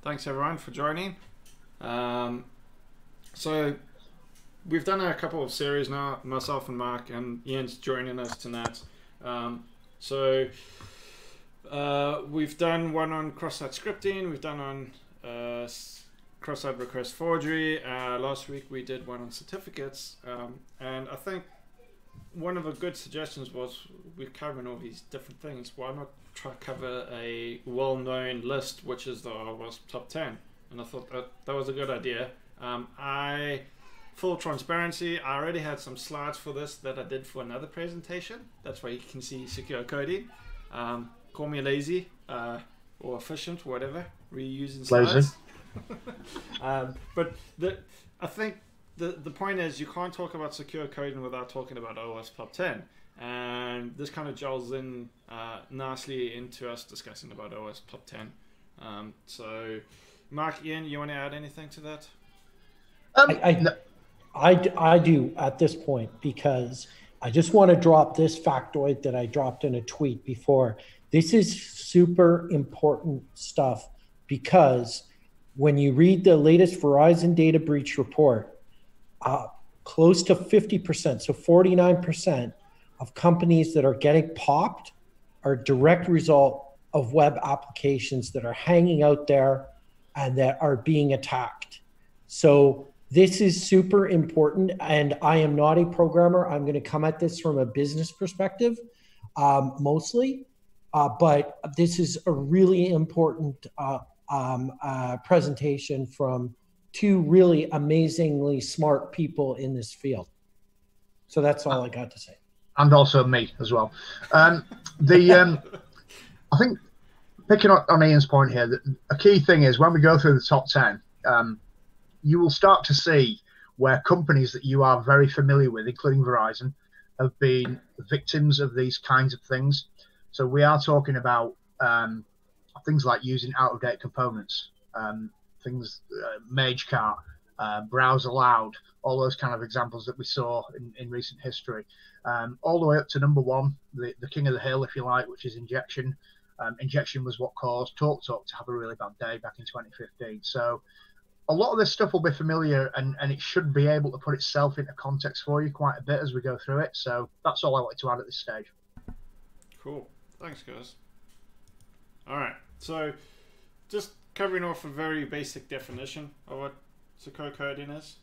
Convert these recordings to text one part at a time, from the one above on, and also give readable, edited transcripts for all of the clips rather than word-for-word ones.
Thanks everyone for joining. So we've done a couple of series now, myself and Mark, and Ian's joining us tonight. So we've done one on cross-site scripting, we've done on cross-site request forgery. Last week we did one on certificates, and I think one of the good suggestions was we're covering all these different things. Why not try to cover a well-known list, which is the OWASP top 10? And I thought that was a good idea. Full transparency, I already had some slides for this that I did for another presentation. That's why you can see secure coding. Call me lazy or efficient, whatever. Reusing slides. But I think the point is you can't talk about secure coding without talking about OWASP top 10. And this kind of gels in nicely into us discussing about OWASP top 10. So, Mark, Ian, you want to add anything to that? I do at this point, because I just want to drop this factoid that I dropped in a tweet before. This is super important stuff, because when you read the latest Verizon data breach report, close to 50%, so 49% of companies that are getting popped are a direct result of web applications that are hanging out there and that are being attacked. So this is super important, and I am not a programmer. I'm going to come at this from a business perspective, mostly, but this is a really important presentation from two really amazingly smart people in this field. So that's all I got to say. And also me as well. I think, picking on Ian's point here, that a key thing is when we go through the top 10, you will start to see where companies that you are very familiar with, including Verizon, have been victims of these kinds of things. So we are talking about things like using out-of-date components, things, MageCart, Browse Aloud, all those kind of examples that we saw in recent history, all the way up to number one, the king of the hill, if you like, which is injection. Injection was what caused TalkTalk to have a really bad day back in 2015. So a lot of this stuff will be familiar, and it should be able to put itself into context for you quite a bit as we go through it. So that's all I wanted to add at this stage. Cool. Thanks, guys. All right. So just covering off a very basic definition of what secure coding is.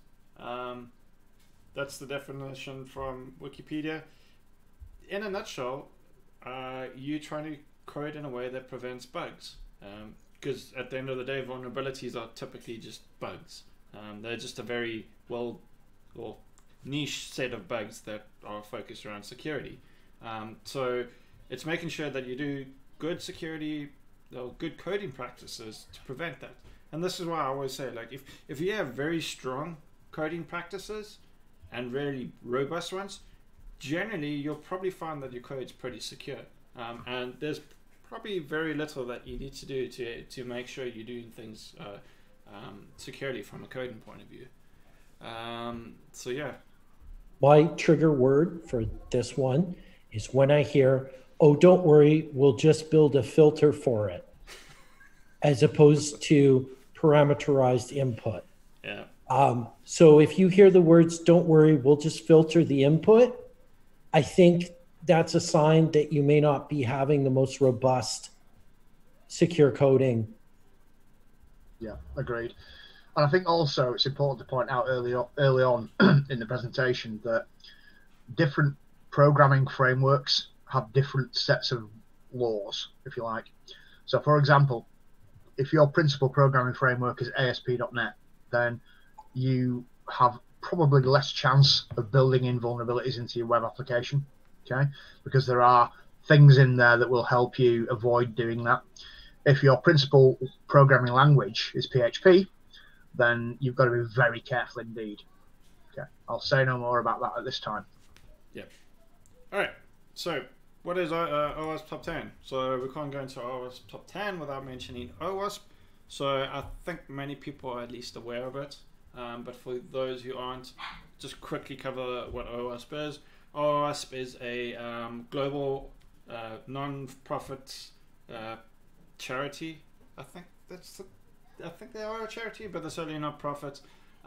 That's the definition from Wikipedia. In a nutshell, you're trying to code in a way that prevents bugs. Because at the end of the day, vulnerabilities are typically just bugs. They're just a very niche set of bugs that are focused around security. So it's making sure that you do good security, good coding practices to prevent that. And this is why I always say, like, if you have very strong coding practices and really robust ones, generally you'll probably find that your code's pretty secure. And there's probably very little that you need to do to make sure you're doing things securely from a coding point of view. So yeah. My trigger word for this one is when I hear, "Oh, don't worry, we'll just build a filter for it," as opposed to parameterized input. Yeah. So if you hear the words, "Don't worry, we'll just filter the input," I think that's a sign that you may not be having the most robust secure coding. Yeah, agreed. And I think also it's important to point out early on in the presentation that different programming frameworks have different sets of laws, if you like. So for example, if your principal programming framework is ASP.NET, then you have probably less chance of building in vulnerabilities into your web application. Okay, because there are things in there that will help you avoid doing that. If your principal programming language is PHP, then you've got to be very careful indeed. Okay, I'll say no more about that at this time. Yeah. All right. So what is OWASP top 10? So we can't go into OWASP top 10 without mentioning OWASP. So I think many people are at least aware of it. But for those who aren't, just quickly cover what OWASP is. OWASP is a global non-profit charity. I think that's I think they are a charity, but they're certainly not profit.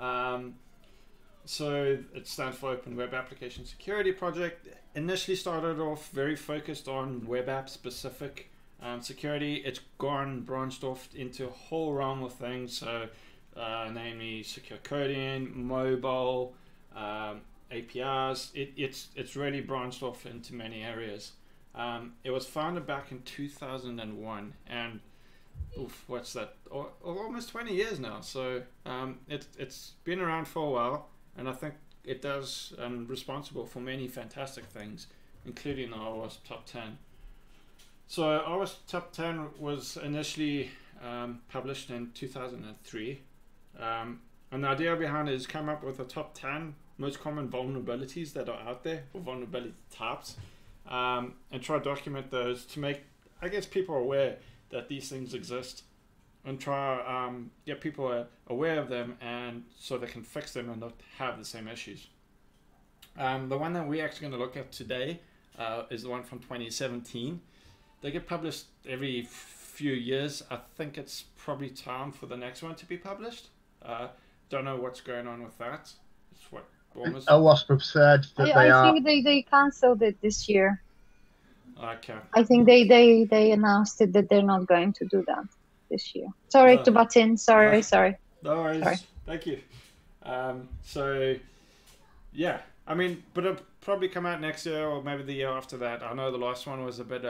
So it stands for Open Web Application Security Project. Initially started off very focused on web app specific security. It's branched off into a whole realm of things. So namely secure coding, mobile, APIs. It's really branched off into many areas. It was founded back in 2001, and what's that? Almost 20 years now. So it's been around for a while, and I think it does responsible for many fantastic things, including the OWASP Top 10. So OWASP Top 10 was initially published in 2003, and the idea behind it is come up with the top 10 most common vulnerabilities that are out there, or vulnerability types, and try to document those to make, I guess, people aware that these things exist, and try get people aware of them, and so they can fix them and not have the same issues. The one that we're actually going to look at today is the one from 2017. They get published every few years. I think it's probably time for the next one to be published. Don't know what's going on with that. It's what, almost... OWASP have said that I think they canceled it this year. Okay. I think they announced it that they're not going to do that this year. Sorry to butt in. Sorry. No worries. Sorry. Thank you. So, yeah. I mean, but it'll probably come out next year or maybe the year after that. I know the last one was a bit,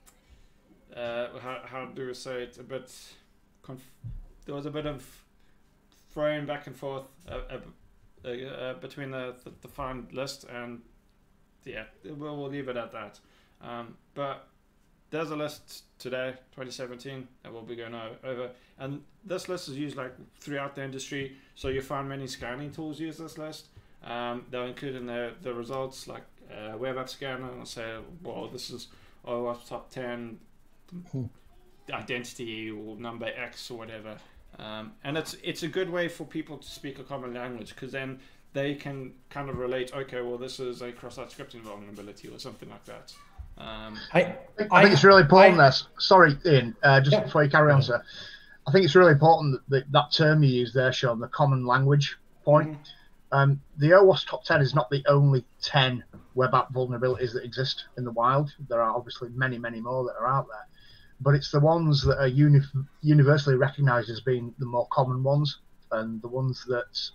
how do we say it? A bit, there was a bit of throwing back and forth between the found list, and yeah, we'll leave it at that. But there's a list today, 2017, that we'll be going over, and this list is used like throughout the industry. So you find many scanning tools use this list. They'll include in the results like web app scanner, and say, well, this is OWASP top 10 identity or number X or whatever. And it's a good way for people to speak a common language, because then they can kind of relate, okay, well, this is a cross-site scripting vulnerability or something like that. I think it's really important. Sorry, Ian, before you carry on, sir. I think it's really important that term you use there, Sean, the common language point. The OWASP Top 10 is not the only 10 web app vulnerabilities that exist in the wild. There are obviously many, many more that are out there. But it's the ones that are universally recognized as being the more common ones, and the ones that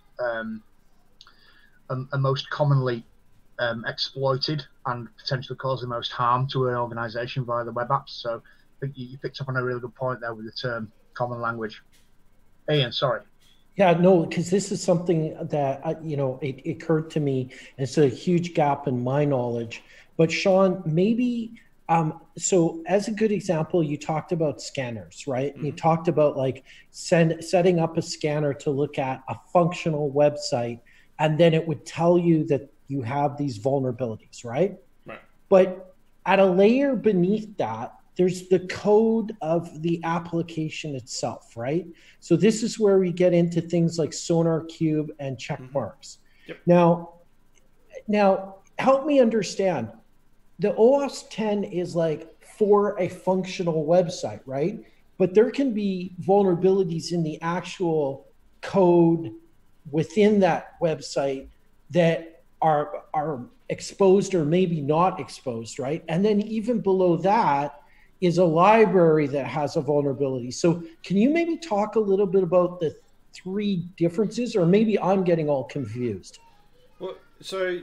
are most commonly exploited and potentially cause the most harm to an organization via the web apps. So I think you picked up on a really good point there with the term common language. Ian, sorry. Yeah, no, because this is something that, it occurred to me. It's a huge gap in my knowledge. But Sean, maybe, so as a good example, you talked about scanners, right? Mm-hmm. You talked about like setting up a scanner to look at a functional website, and then it would tell you that you have these vulnerabilities, right? Right. But at a layer beneath that, there's the code of the application itself, right? So this is where we get into things like SonarQube and check marks. Mm-hmm. Yep. Now help me understand. The OWASP 10 is like for a functional website, right? But there can be vulnerabilities in the actual code within that website that are exposed or maybe not exposed, right? And then even below that is a library that has a vulnerability. So can you maybe talk a little bit about the three differences, or maybe I'm getting all confused? Well, so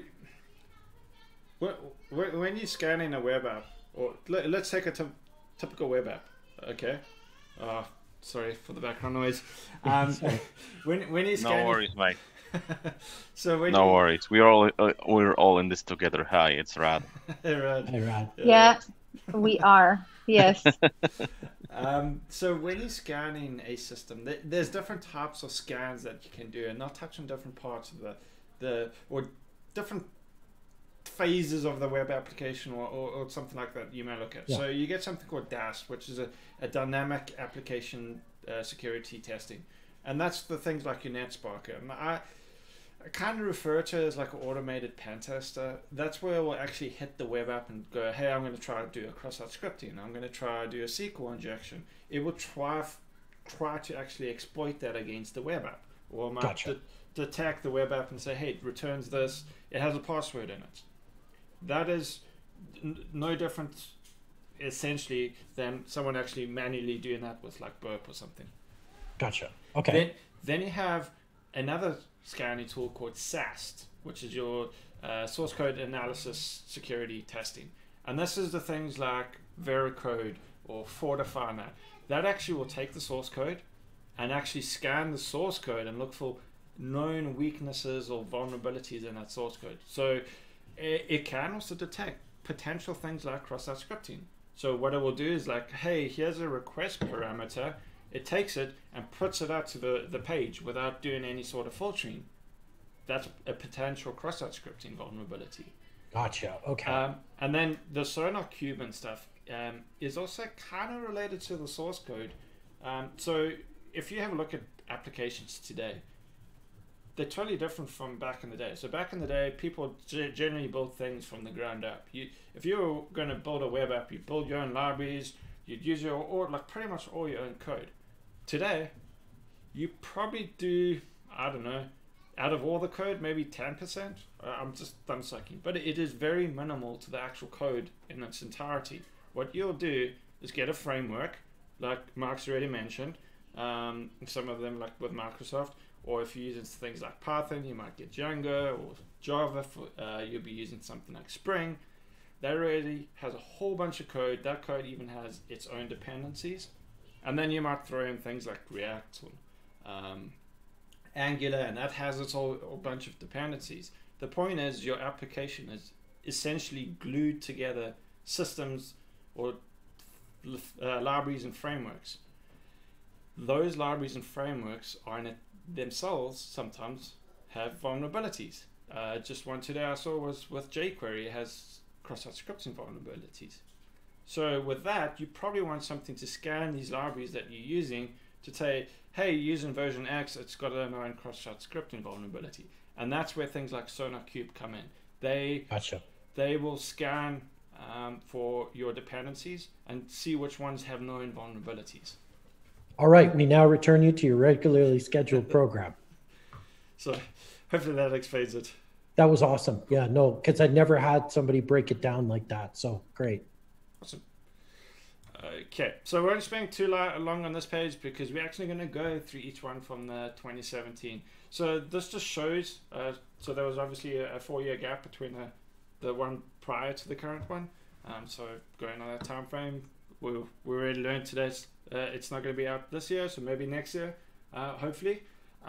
when you're scanning a web app, or let's take a typical web app, okay? Sorry for the background noise. When you're scanning, no worries, mate. So no worries. We're all in this together. Hi, it's Rad. Hey, Rad. Hey, Rad. Yeah, we are. Yes. So when you're scanning a system, there's different types of scans that you can do, and they'll touch on different parts of or different phases of the web application, or something like that you may look at. Yeah. So you get something called DAST, which is a dynamic application security testing, and that's the things like your NetSparker. And I kind of refer to it as like an automated pen tester. That's where we'll actually hit the web app and go, hey, I'm going to try to do a cross-site scripting. I'm going to try to do a SQL injection. It will try try to actually exploit that against the web app, or might Gotcha. detect the web app and say, hey, it returns this, it has a password in it. That is no different essentially than someone actually manually doing that with like Burp or something. Gotcha. Okay. Then you have another scanning tool called SAST, which is your source code analysis security testing. And this is the things like Veracode or Fortifiner. That actually will take the source code and actually scan the source code and look for known weaknesses or vulnerabilities in that source code. So it can also detect potential things like cross-site scripting. So what it will do is like, hey, here's a request parameter. It takes it and puts it out to the page without doing any sort of filtering. That's a potential cross-site scripting vulnerability. Gotcha. Okay. And then the Sonar Cube and stuff is also kind of related to the source code. So if you have a look at applications today, they're totally different from back in the day. So back in the day, people generally build things from the ground up. If you were going to build a web app, you build your own libraries, you'd use like pretty much all your own code. Today, you probably do, I don't know, out of all the code, maybe 10%. I'm just thumb sucking, but it is very minimal to the actual code in its entirety. What you'll do is get a framework, like Mark's already mentioned, some of them like with Microsoft, or if you're using things like Python, you might get Django, or Java, you'll be using something like Spring. That already has a whole bunch of code. That code even has its own dependencies. And then you might throw in things like React or Angular, and that has its whole bunch of dependencies. The point is your application is essentially glued together systems or libraries and frameworks. Those libraries and frameworks are in it themselves sometimes have vulnerabilities. Just one today I saw was with jQuery. It has cross-site scripting vulnerabilities. So with that, you probably want something to scan these libraries that you're using to say, hey, using version X, it's got a known cross-site scripting vulnerability. And that's where things like Sonar Cube come in. They will scan for your dependencies and see which ones have known vulnerabilities. All right, we now return you to your regularly scheduled program. So hopefully that explains it. That was awesome. Yeah, no, because I'd never had somebody break it down like that. So great. Awesome. Okay, so we won't spend too long on this page because we're actually going to go through each one from the 2017. So this just shows, so there was obviously a 4-year gap between the one prior to the current one. So going on that time frame, we already learned today it's not going to be out this year, so maybe next year, hopefully.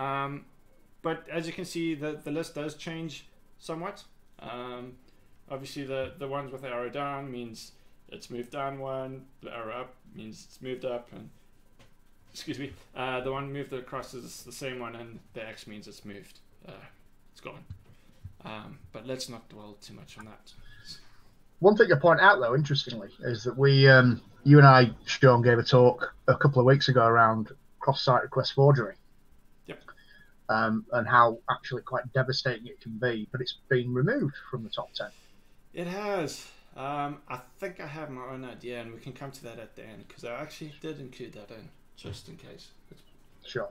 But as you can see, the list does change somewhat. Obviously, the ones with the arrow down means it's moved down one, the arrow up means it's moved up, and excuse me, the one moved across is the same one, and the X means it's moved. It's gone. But let's not dwell too much on that. One thing to point out, though, interestingly, is that we, you and I, Sean, gave a talk a couple of weeks ago around cross-site request forgery. Yep. And how actually quite devastating it can be, but it's been removed from the top 10. It has. I think I have my own idea, and we can come to that at the end, because I actually did include that in, just in case. Sure.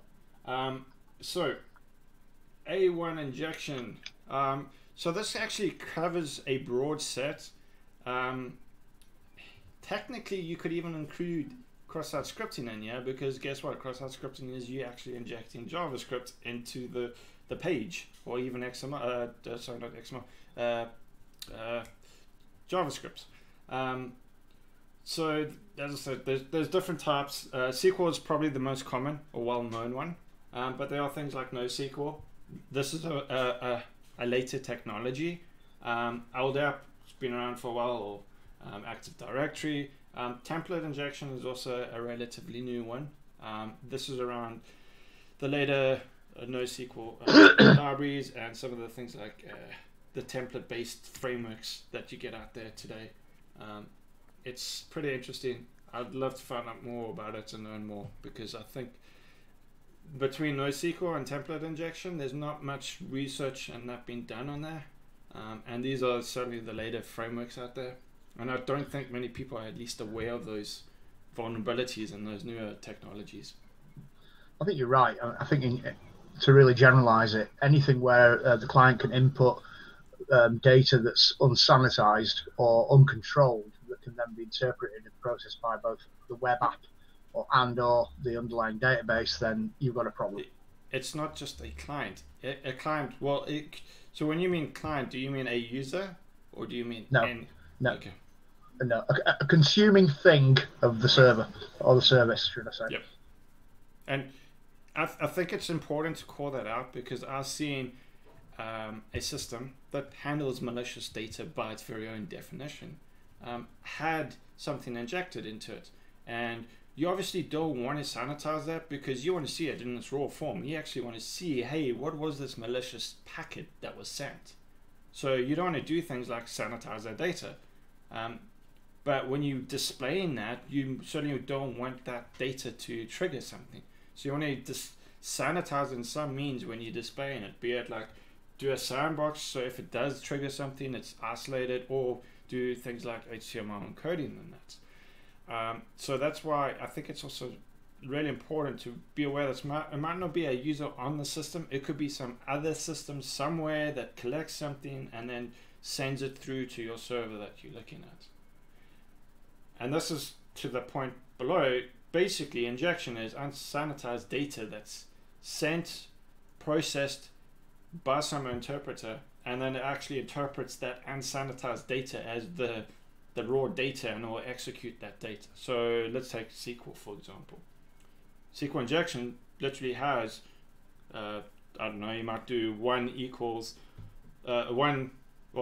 So, A1 injection. So this actually covers a broad set. Technically, you could even include cross-site scripting in here, because guess what? Cross-site scripting is you actually injecting JavaScript into the page, or even XML. Sorry, not XML. JavaScript. So as I said, there's different types. SQL is probably the most common or well-known one, but there are things like NoSQL. This is a later technology. LDAP has been around for a while, or Active Directory. Template injection is also a relatively new one. This is around the later NoSQL libraries and some of the things like the template-based frameworks that you get out there today. It's pretty interesting. I'd love to find out more about it and learn more, because I think between NoSQL and template injection, there's not much research and that being done on there. And these are certainly the later frameworks out there. And I don't think many people are at least aware of those vulnerabilities and those newer technologies. I think you're right. I think to really generalize it, anything where the client can input data that's unsanitized or uncontrolled that can then be interpreted and processed by both the web app or the underlying database, then you've got a problem. It's not just a client. A client. Well, so when you mean client, do you mean a user or do you mean no? Okay. No, a consuming thing of the server or the service, should I say? Yep. And I think it's important to call that out because I've seen a system that handles malicious data by its very own definition had something injected into it, and you obviously don't want to sanitize that because you want to see it in its raw form. You actually want to see, hey, what was this malicious packet that was sent? So you don't want to do things like sanitize that data. But when you displaying that, you certainly don't want that data to trigger something. So you want to just sanitize in some means when you're displaying it, be it like do a sandbox, so if it does trigger something, it's isolated, or do things like HTML encoding in that. So that's why I think it's also really important to be aware that it might not be a user on the system. It could be some other system somewhere that collects something and then sends it through to your server that you're looking at. And this is to the point below. Basically, injection is unsanitized data that's sent, processed by some interpreter, and then it actually interprets that unsanitized data as the raw data and will execute that data. So let's take SQL, for example. SQL injection literally has, I don't know, you might do equals 1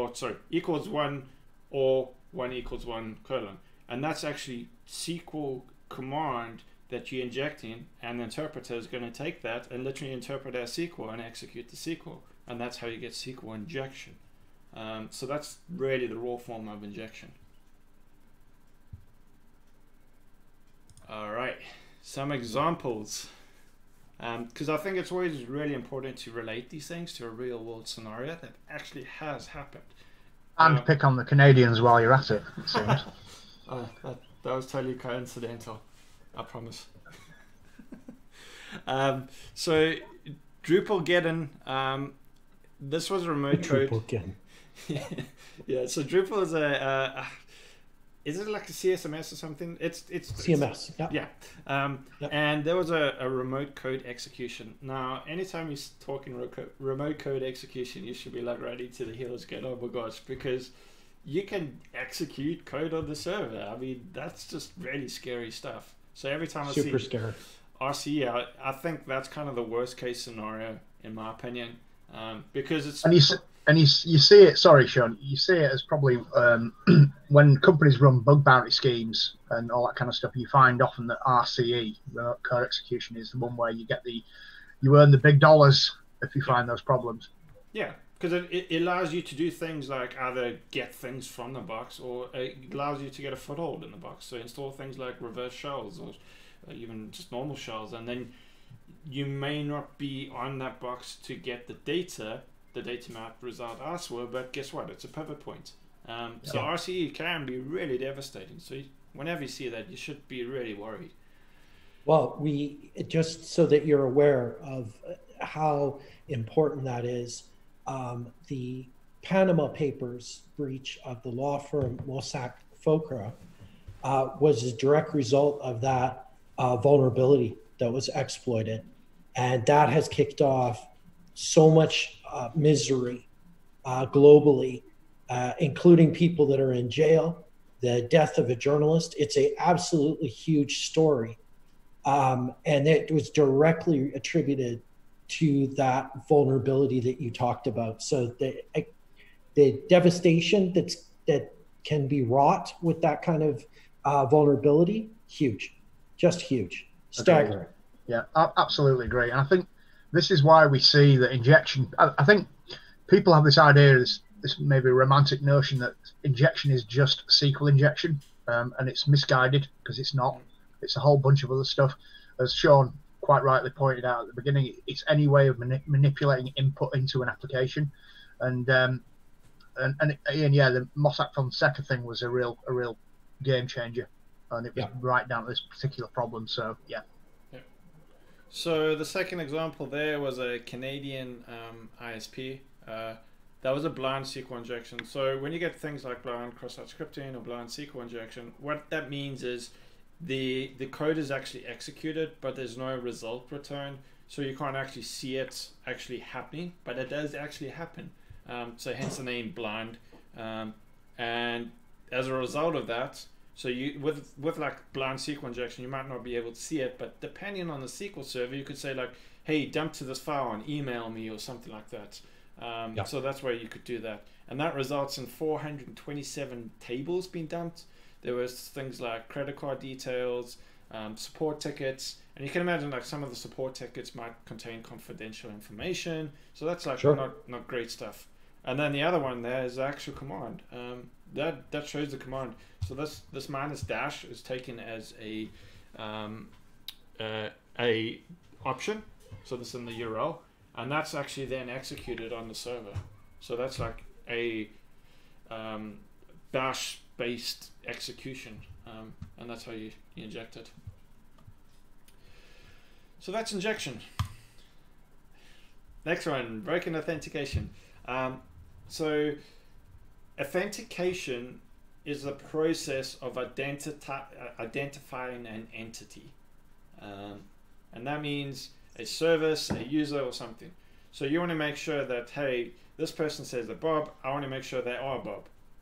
or 1 equals 1 colon. And that's actually SQL command that you're injecting, and the interpreter is going to take that and literally interpret as SQL and execute the SQL. And that's how you get SQL injection. So that's really the raw form of injection. All right, some examples. Because I think it's always really important to relate these things to a real world scenario that actually has happened. And pick on the Canadians while you're at it, it seems. That was totally coincidental, I promise. So Drupalgeddon, this was a remote code. Drupalgeddon. Yeah, so Drupal is is it like a CSMS or something? It's CMS. Yeah. And there was a remote code execution. Now, anytime you're talking remote code execution, you should be like ready to the heels going, oh my gosh, because you can execute code on the server. I mean, that's just really scary stuff. So every time I see scary RCE, I think that's kind of the worst case scenario in my opinion, because it's and you see it. Sorry, Sean. You see it as probably when companies run bug bounty schemes and all that kind of stuff. You find often that RCE, remote code execution, is the one where you earn the big dollars if you find those problems. Yeah. Because it allows you to do things like either get things from the box, or it allows you to get a foothold in the box. So install things like reverse shells or even just normal shells, and then you may not be on that box to get the data map result elsewhere, but guess what? It's a pivot point. So RCE can be really devastating. So whenever you see that, you should be really worried. Well, just so that you're aware of how important that is, the Panama Papers breach of the law firm Mossack Fonseca was a direct result of that vulnerability that was exploited. And that has kicked off so much misery globally, including people that are in jail, the death of a journalist. It's an absolutely huge story. And it was directly attributed to that vulnerability that you talked about. So the devastation that can be wrought with that kind of vulnerability, huge, just huge, staggering. Okay. Yeah, I absolutely agree. And I think this is why we see that injection. I think people have this idea, this maybe romantic notion that injection is just SQL injection, and it's misguided because it's not. It's a whole bunch of other stuff. As Sean quite rightly pointed out at the beginning, it's any way of manipulating input into an application, and yeah, the Mossack Fonseca thing was a real game changer, and it was right down to this particular problem. So yeah. So the second example there was a Canadian ISP. That was a blind SQL injection. So when you get things like blind cross-site scripting or blind SQL injection, what that means is the code is actually executed, but there's no result returned. So you can't actually see it actually happening, but it does actually happen. So hence the name blind. And as a result of that, so you with like blind SQL injection, you might not be able to see it, but depending on the SQL server, you could say like, hey, dump to this file and email me or something like that. So that's where you could do that. And that results in 427 tables being dumped. There was things like credit card details, support tickets, and you can imagine like some of the support tickets might contain confidential information. So that's like not great stuff. And then the other one there is the actual command. That shows the command. So this minus dash is taken as a option. So this is in the URL, and that's actually then executed on the server. So that's like a bash based execution, and that's how you inject it. So that's injection. Next one, broken authentication. So authentication is the process of identifying an entity, and that means a service, a user, or something. So you want to make sure that, hey, this person says they're Bob, I want to make sure they are Bob.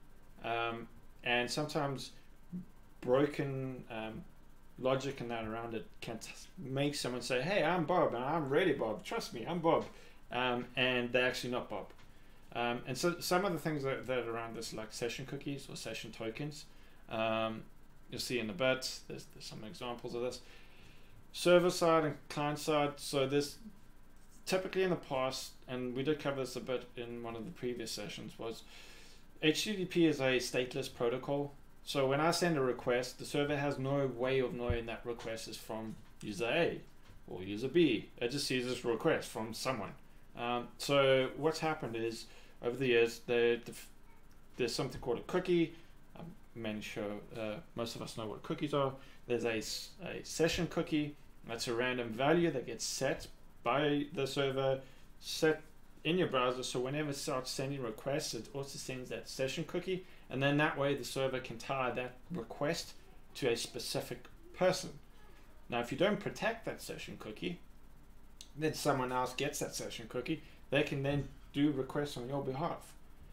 And sometimes broken logic and that around it can make someone say, hey, I'm Bob, and I'm really Bob, trust me, I'm Bob, and they're actually not Bob. And so some of the things that are around this, like session cookies or session tokens, you'll see in a bit. There's some examples of this. Server side and client side. So there's typically in the past, and we did cover this a bit in one of the previous sessions, was HTTP is a stateless protocol. So when I send a request, the server has no way of knowing that request is from user A or user B. It just sees this request from someone. So what's happened is, over the years, there's something called a cookie. I'm sure most of us know what cookies are. There's a session cookie. That's a random value that gets set by the server, set in your browser. So whenever it starts sending requests, it also sends that session cookie. And then that way the server can tie that request to a specific person. Now, if you don't protect that session cookie, then someone else gets that session cookie. They can then do requests on your behalf.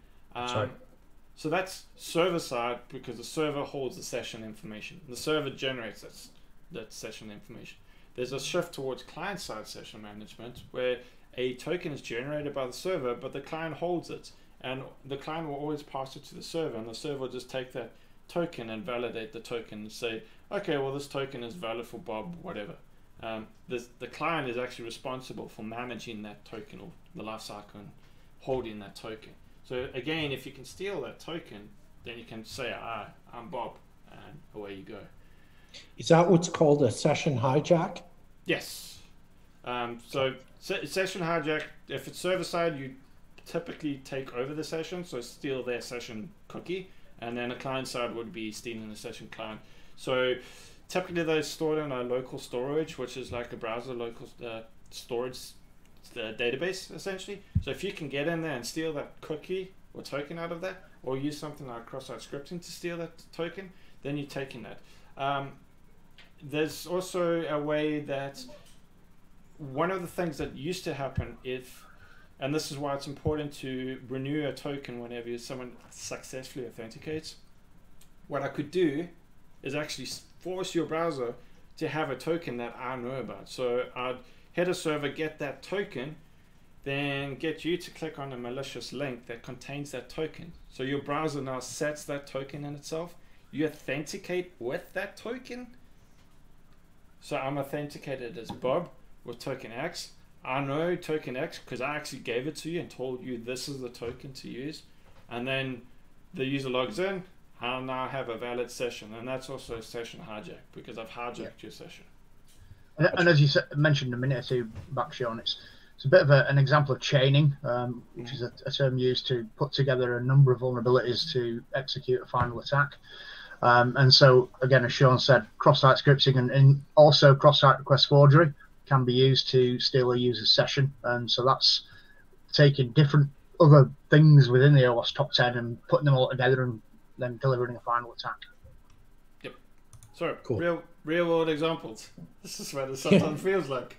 So that's server side, because the server holds the session information. The server generates that session information. There's a shift towards client side session management, where a token is generated by the server, but the client holds it. And the client will always pass it to the server, and the server will just take that token and validate the token and say, okay, well, this token is valid for Bob, whatever. The client is actually responsible for managing that token, or the lifecycle, and holding that token. So again, if you can steal that token, then you can say, I'm Bob, and away you go. Is that what's called a session hijack? Yes. So session hijack, if it's server side, you typically take over the session, so steal their session cookie, and then a client side would be stealing the session client. So typically they're stored in a local storage, which is like a browser local storage database, essentially. So if you can get in there and steal that cookie or token out of that, or use something like cross-site scripting to steal that token, then you're taking that. There's also a way that one of the things that used to happen, and this is why it's important to renew a token whenever someone successfully authenticates, what I could do is actually force your browser to have a token that I know about. So I'd head a server, get that token, then get you to click on a malicious link that contains that token. So your browser now sets that token in itself. You authenticate with that token. So I'm authenticated as Bob with token X. I know token X because I actually gave it to you and told you this is the token to use. And then the user logs in. I'll now have a valid session, and that's also a session hijack because I've hijacked your session. And as you mentioned a minute or two back, Sean, it's a bit of an example of chaining, which is a term used to put together a number of vulnerabilities to execute a final attack. And so, again, as Sean said, cross-site scripting and also cross-site request forgery can be used to steal a user's session, and so that's taking different other things within the OWASP top 10 and putting them all together and then delivering a final attack. Yep. So Cool. real world examples. This is what it sometimes feels like.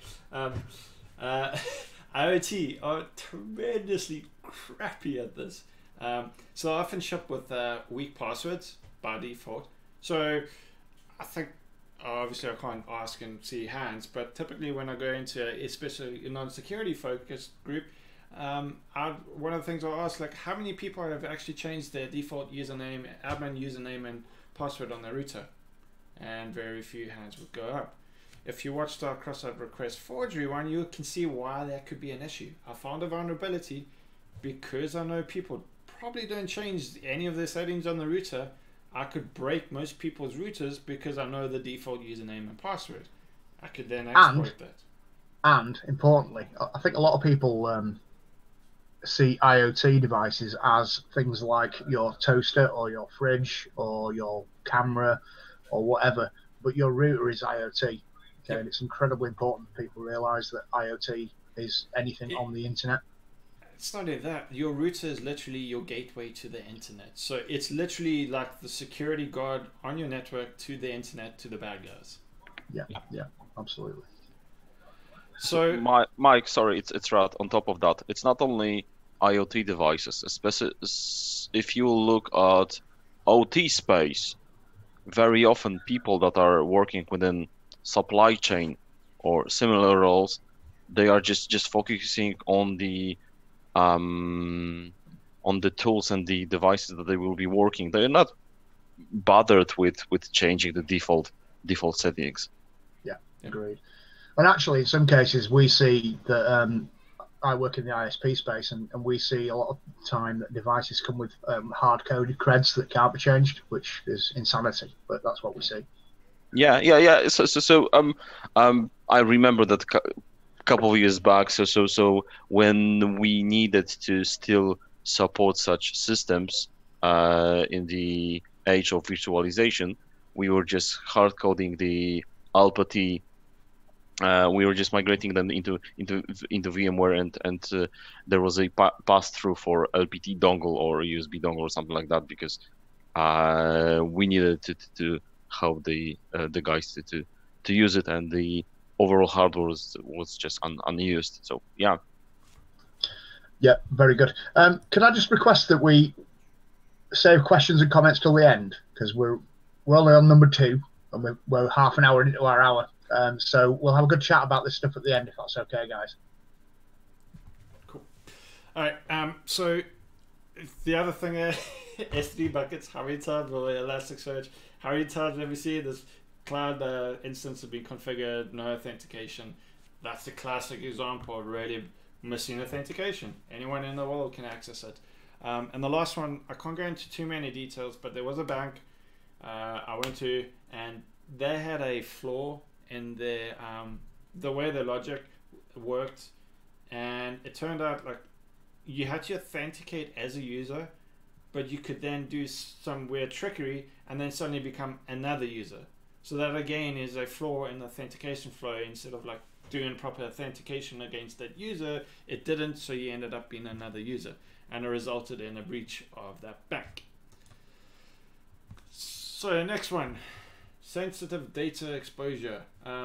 IoT are tremendously crappy at this. So I often ship with weak passwords by default. So I think, obviously I can't ask and see hands, but typically when I go into especially a non-security focused group, one of the things I'll ask, like, how many people have actually changed their default username, admin username and password on their router? And very few hands would go up. If you watched our cross-site request forgery one, you can see why that could be an issue. I found a vulnerability because I know people probably don't change any of their settings on the router. I could break most people's routers because I know the default username and password. I could then exploit that. And importantly, I think a lot of people see IoT devices as things like your toaster or your fridge or your camera or whatever, but your router is IoT. Okay, and it's incredibly important that people realise that IoT is anything on the internet. It's not only that, your router is literally your gateway to the internet. So it's literally like the security guard on your network to the internet, to the bad guys. Yeah, absolutely. So Mike, sorry, it's right. On top of that, it's not only IoT devices, especially if you look at OT space. Very often, people that are working within supply chain or similar roles, they are just focusing on the tools and the devices that they will be working. They're not bothered with changing the default settings. Yeah, agreed. And actually, in some cases, we see that I work in the ISP space, and we see a lot of time that devices come with hard-coded creds that can't be changed, which is insanity. But that's what we see. Yeah. So I remember that couple of years back. So when we needed to still support such systems in the age of virtualization, we were just hard coding the Alpha-T. We were just migrating them into VMware, and there was a pass through for LPT dongle or USB dongle or something like that, because we needed to help the guys to use it, and the overall hardware was just unused. So yeah. Yeah, very good. Can I just request that we save questions and comments till the end, because we're only on number 2 and we're half an hour into our hour. So we'll have a good chat about this stuff at the end, if that's okay, guys. Cool. All right. So the other thing, S3 buckets. How many times will Elasticsearch? How many times have we seen this cloud instance have been configured, no authentication? That's a classic example of really missing authentication. Anyone in the world can access it. And the last one, I can't go into too many details, but there was a bank I went to, and they had a flaw in their the way their logic worked, and it turned out like you had to authenticate as a user, but you could then do some weird trickery and then suddenly become another user. So that again is a flaw in the authentication flow. Instead of like doing proper authentication against that user, it didn't, so you ended up being another user, and it resulted in a breach of that bank. So next one, sensitive data exposure.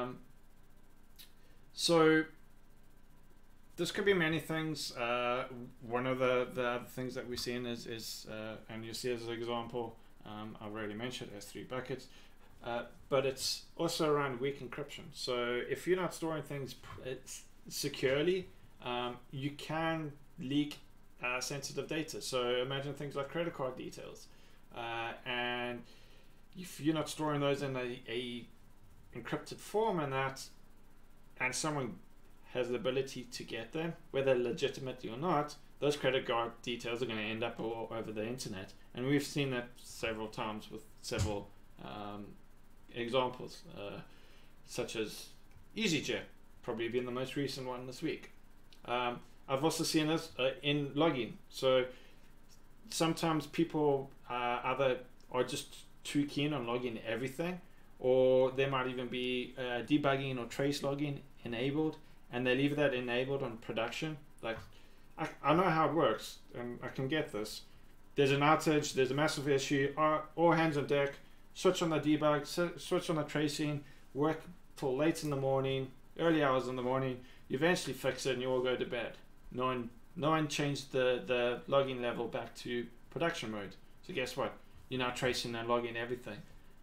So this could be many things. One of the other things that we're seeing is and you see as an example, I've already mentioned S3 buckets, but it's also around weak encryption. So if you're not storing things securely, you can leak sensitive data. So imagine things like credit card details, and if you're not storing those in a encrypted form and someone has the ability to get them, whether legitimately or not, those credit card details are going to end up all over the internet. And we've seen that several times with several examples, such as EasyJet, probably being the most recent one this week. I've also seen this in login. So sometimes people either are just too keen on logging everything, or they might even be debugging or trace logging enabled, and they leave that enabled on production. Like, I know how it works, and I can get this. There's an outage, there's a massive issue, all hands on deck, switch on the debug, switch on the tracing, work till late in the morning, early hours in the morning, you eventually fix it and you all go to bed. No one changed the logging level back to production mode. So guess what? You're now tracing and logging everything.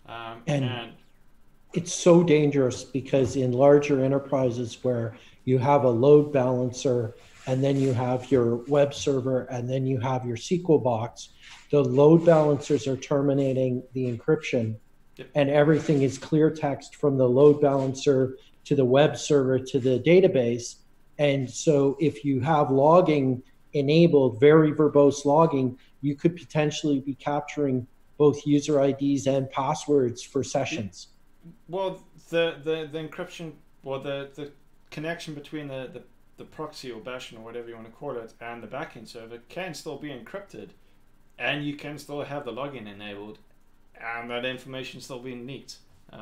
And it's so dangerous because in larger enterprises where you have a load balancer and then you have your web server and then you have your SQL box, the load balancers are terminating the encryption. Yep. And everything is clear text from the load balancer to the web server to the database. And so if you have logging enabled, very verbose logging, you could potentially be capturing both user IDs and passwords for sessions. Well, the encryption, or the connection between the proxy or bashing or whatever you want to call it and the backend server can still be encrypted, and you can still have the login enabled, and that information still being leaked.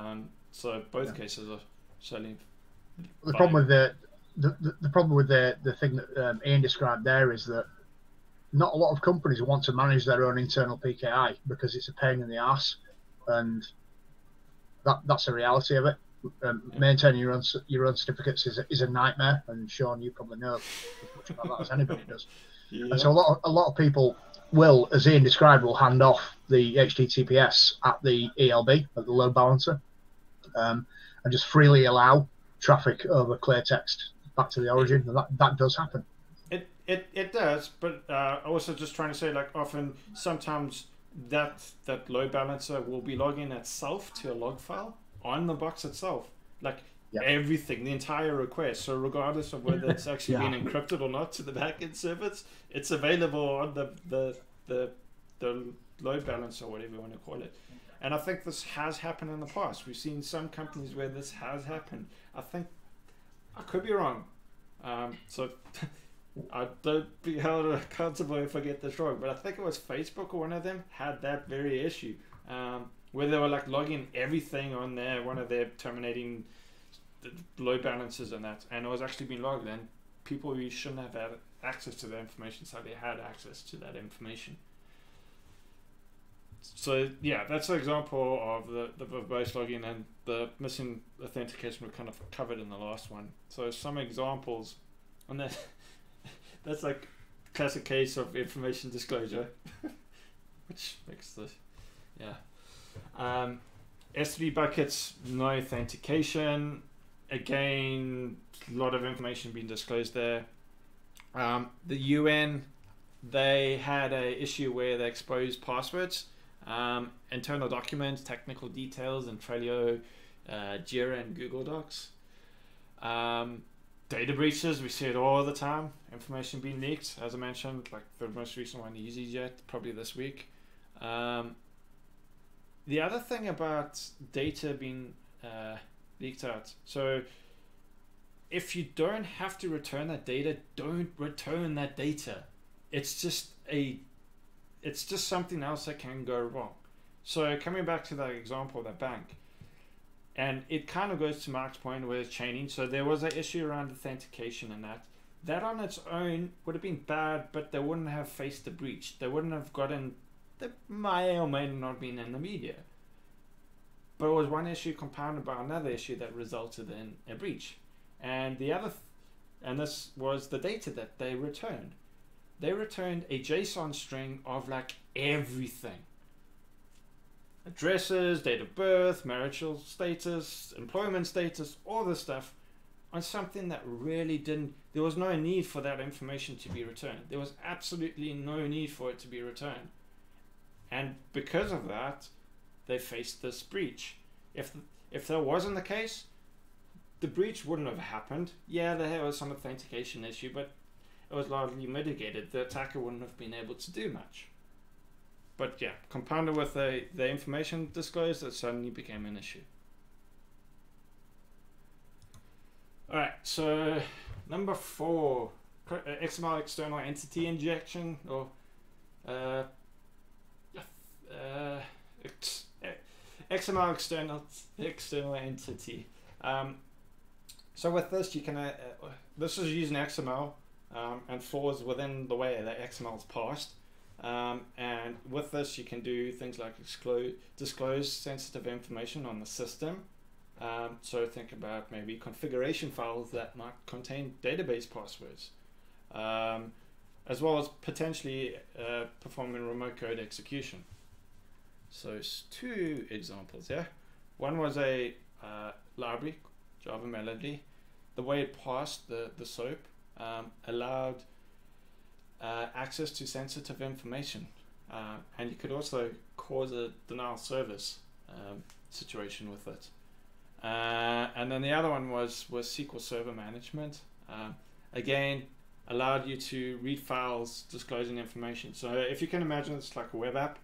So both cases are certainly. The problem with the problem with the thing that Ian described there is that not a lot of companies want to manage their own internal PKI because it's a pain in the ass, and that's the reality of it. Maintaining your own certificates is a nightmare, and Sean, you probably know as much about that as anybody does. Yeah. And so a lot of people will, as Ian described, will hand off the HTTPS at the ELB, at the load balancer, and just freely allow traffic over clear text back to the origin. And that does happen. It does, but also just trying to say, like, sometimes that load balancer will be logging itself to a log file on the box itself, like everything, the entire request. So regardless of whether it's actually been encrypted or not to the backend servers, it's available on the load balancer or whatever you want to call it. And I think this has happened in the past. We've seen some companies where this has happened. I think I could be wrong, so I don't be held accountable if I get this wrong, but I think it was Facebook or one of them had that very issue, where they were like logging everything on one of their terminating load balancers and that, and it was actually being logged, and people who shouldn't have had access to that information suddenly had access to that information. So yeah, that's an example of the verbose logging, and the missing authentication we kind of covered in the last one. So some examples, and that's like classic case of information disclosure, which makes this, S3 buckets, no authentication. Again, a lot of information being disclosed there. The UN, they had a issue where they exposed passwords, internal documents, technical details in Trello, Jira, and Google Docs. Data breaches, we see it all the time. Information being leaked, as I mentioned, like the most recent one, EasyJet, probably this week. The other thing about data being leaked out, so if you don't have to return that data, don't return that data. It's just something else that can go wrong. So coming back to that example of that bank, and it kind of goes to Mark's point with chaining. So there was an issue around authentication, and that on its own would have been bad, but they wouldn't have faced the breach. They wouldn't have gotten, they may or may not have been in the media. But it was one issue compounded by another issue that resulted in a breach. And the other, and this was the data that they returned. They returned a JSON string of like everything. Addresses, date of birth, marital status, employment status, all this stuff on something that really there was no need for that information to be returned. There was absolutely no need for it to be returned. And because of that, they faced this breach. If that wasn't the case, the breach wouldn't have happened. Yeah, there was some authentication issue, but it was largely mitigated. The attacker wouldn't have been able to do much. But yeah, compounded with the information disclosed, it suddenly became an issue. Alright, so number 4, XML external entity injection, or XML external entity. So with this, you can this is using XML and flaws within the way that XML is parsed. And with this, you can do things like disclose sensitive information on the system. So think about maybe configuration files that might contain database passwords, as well as potentially performing remote code execution. So it's 2 examples, yeah. One was a library, Java Melody. The way it parsed the SOAP allowed access to sensitive information, and you could also cause a denial service situation with it. And then the other one was SQL Server Management. Again, allowed you to read files disclosing information. So if you can imagine, it's like a web app,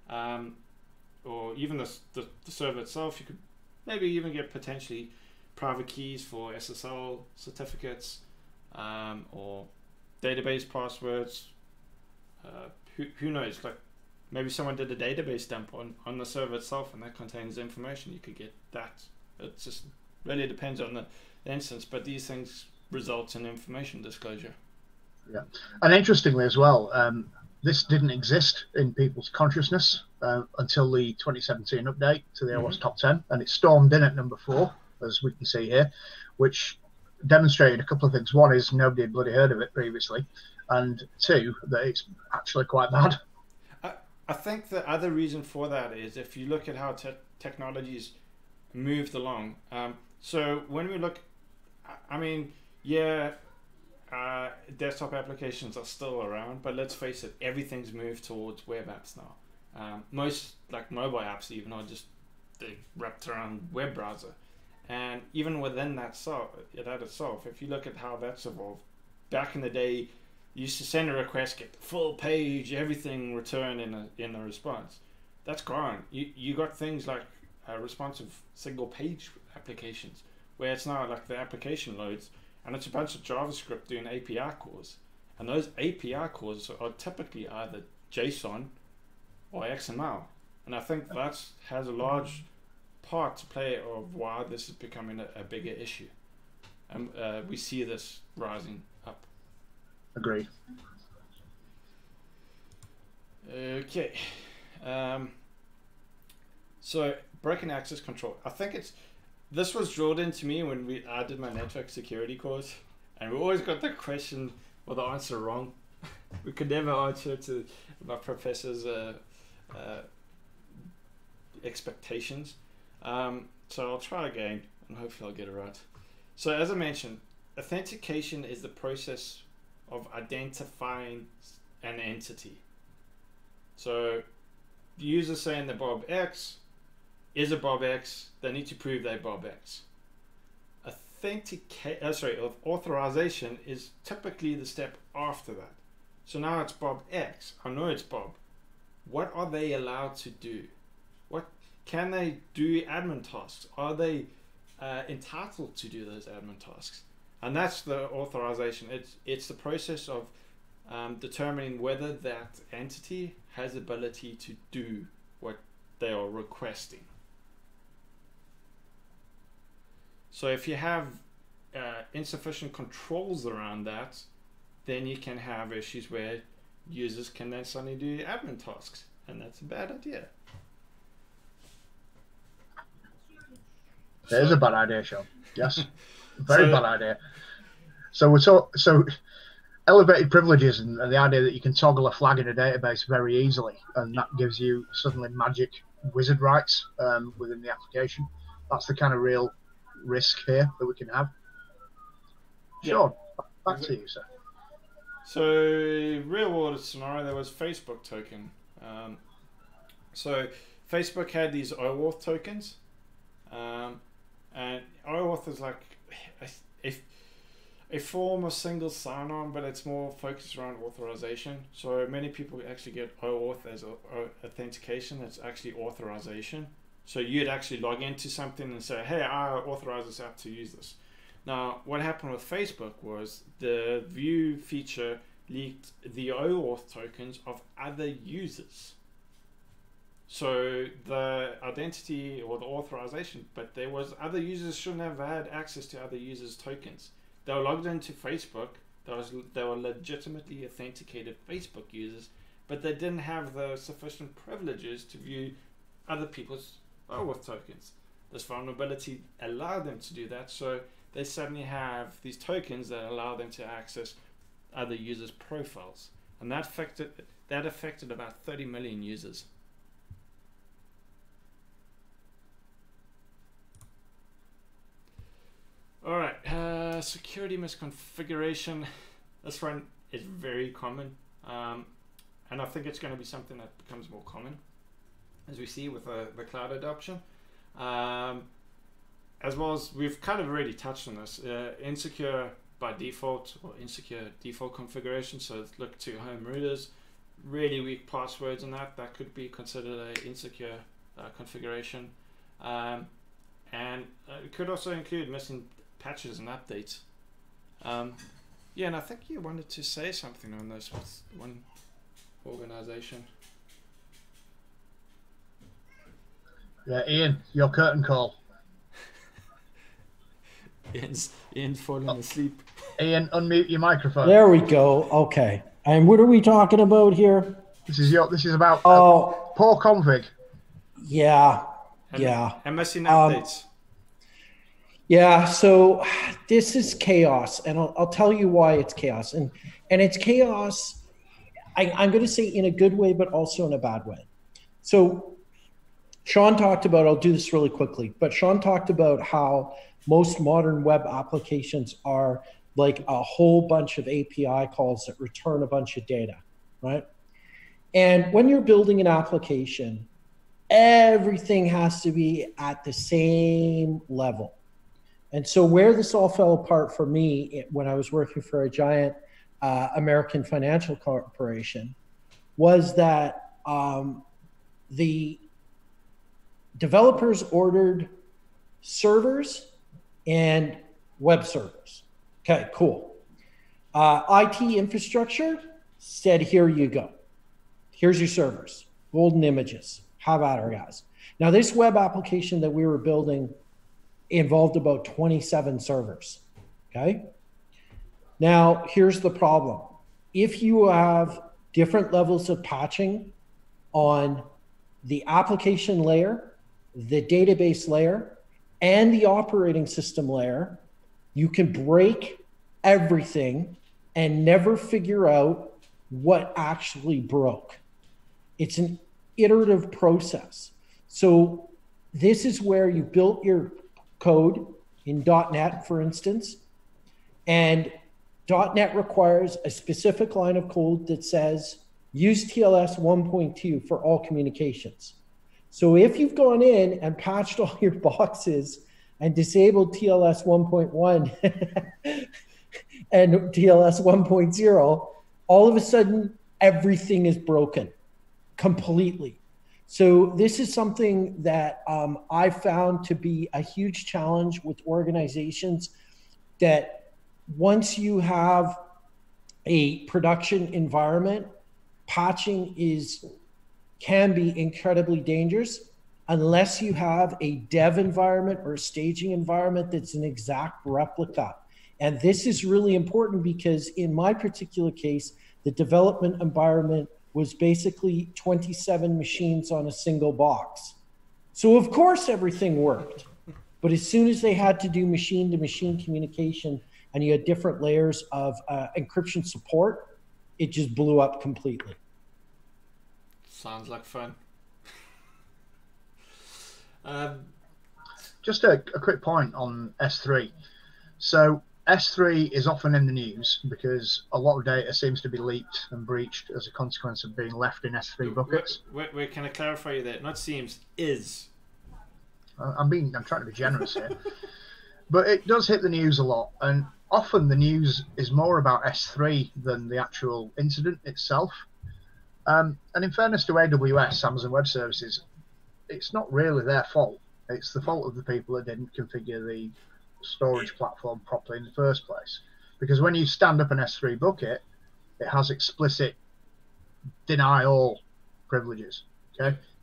or even the server itself. You could maybe even get potentially private keys for SSL certificates, or database passwords. Who knows? Like maybe someone did a database dump on the server itself, and that contains information. You could get that. It just really depends on the instance, but these things result in information disclosure. Yeah, and interestingly as well, this didn't exist in people's consciousness until the 2017 update to the OWASP Top 10, and it stormed in at number 4, as we can see here, which demonstrated a couple of things. One is nobody had bloody heard of it previously, and 2, that it's actually quite bad. I think the other reason for that is if you look at how technologies moved along. So when we look, I mean, yeah, desktop applications are still around, but let's face it, everything's moved towards web apps now. Most like mobile apps even are just wrapped around web browser. And even within that itself, if you look at how that's evolved, back in the day, you used to send a request, get the full page, everything returned in a response. That's gone. You got things like responsive single page applications, where it's now like the application loads and it's a bunch of JavaScript doing API calls, and those API calls are typically either JSON or XML, and I think that has a large part to play of why this is becoming a bigger issue, and we see this rising up. Agreed. Okay, so broken access control. I think this was drilled into me when I did my network security course, and we always got the question or the answer wrong. We could never answer to my professor's expectations. So I'll try again and hopefully I'll get it right. So as I mentioned, authentication is the process of identifying an entity. So the user saying that Bob X is a Bob X, they need to prove they're Bob X. Authorization is typically the step after that. So now it's Bob X. I know it's Bob. What are they allowed to do? What can they do? Admin tasks? Are they entitled to do those admin tasks? And that's the authorization. It's the process of determining whether that entity has ability to do what they are requesting. So if you have insufficient controls around that, then you can have issues where users can then suddenly do admin tasks, and that's a bad idea. It is a bad idea, Sean. Yes, very bad idea. So elevated privileges and the idea that you can toggle a flag in a database very easily, and that gives you suddenly magic wizard rights within the application. That's the kind of real risk here that we can have. Sean, back to you, sir. So real world scenario, there was Facebook token. So Facebook had these OAuth tokens, and OAuth is like a form of single sign-on, but it's more focused around authorization. So many people actually get OAuth as authentication. It's actually authorization. So you'd actually log into something and say, hey, I authorize this app to use this. Now, what happened with Facebook was the view feature leaked the OAuth tokens of other users. So the identity or the authorization, but there was other users shouldn't have had access to other users' tokens. They were logged into Facebook. They were legitimately authenticated Facebook users, but they didn't have the sufficient privileges to view other people's OWASP tokens. This vulnerability allowed them to do that, so they suddenly have these tokens that allow them to access other users' profiles, and that affected about 30 million users. All right, security misconfiguration. This one is very common, and I think it's going to be something that becomes more common as we see with the cloud adoption. As well as we've kind of already touched on this, insecure by default or insecure default configuration. So look to home routers, really weak passwords, and that could be considered an insecure configuration. And it could also include missing patches and updates. Yeah, and I think you wanted to say something on this with one organization. Yeah, Ian, your curtain call. Ian's falling asleep. Ian, unmute your microphone. There we go. Okay. And what are we talking about here? This is about poor config. Yeah. And missing updates. Yeah, so this is chaos, and I'll tell you why it's chaos. And it's chaos, I'm going to say in a good way, but also in a bad way. So Sean talked about, I'll do this really quickly, but Sean talked about how most modern web applications are like a whole bunch of API calls that return a bunch of data, right? And when you're building an application, everything has to be at the same level. And so where this all fell apart for me when I was working for a giant American financial corporation was that the developers ordered servers and web servers. Okay, cool. IT infrastructure said, here you go. Here's your servers, golden images. Have at her, guys. Now, this web application that we were building involved about 27 servers, okay? Now, here's the problem. If you have different levels of patching on the application layer, the database layer, and the operating system layer, you can break everything and never figure out what actually broke. It's an iterative process. So this is where you built your code in .NET, for instance, and .NET requires a specific line of code that says use TLS 1.2 for all communications. So if you've gone in and patched all your boxes and disabled TLS 1.1 and TLS 1.0, all of a sudden everything is broken completely. So this is something that I found to be a huge challenge with organizations, that once you have a production environment, patching can be incredibly dangerous unless you have a dev environment or a staging environment that's an exact replica. And this is really important because in my particular case, the development environment was basically 27 machines on a single box. So of course everything worked. But as soon as they had to do machine-to-machine communication and you had different layers of encryption support, it just blew up completely. Sounds like fun. Just a quick point on S3. So S3 is often in the news because a lot of data seems to be leaked and breached as a consequence of being left in S3 buckets. Wait, can I clarify you there? Not seems, is. I'm trying to be generous here. But it does hit the news a lot, and often the news is more about S3 than the actual incident itself. And in fairness to AWS, Amazon Web Services, it's not really their fault. It's the fault of the people that didn't configure the storage platform properly in the first place. Because when you stand up an S3 bucket, it has explicit deny all privileges. Okay,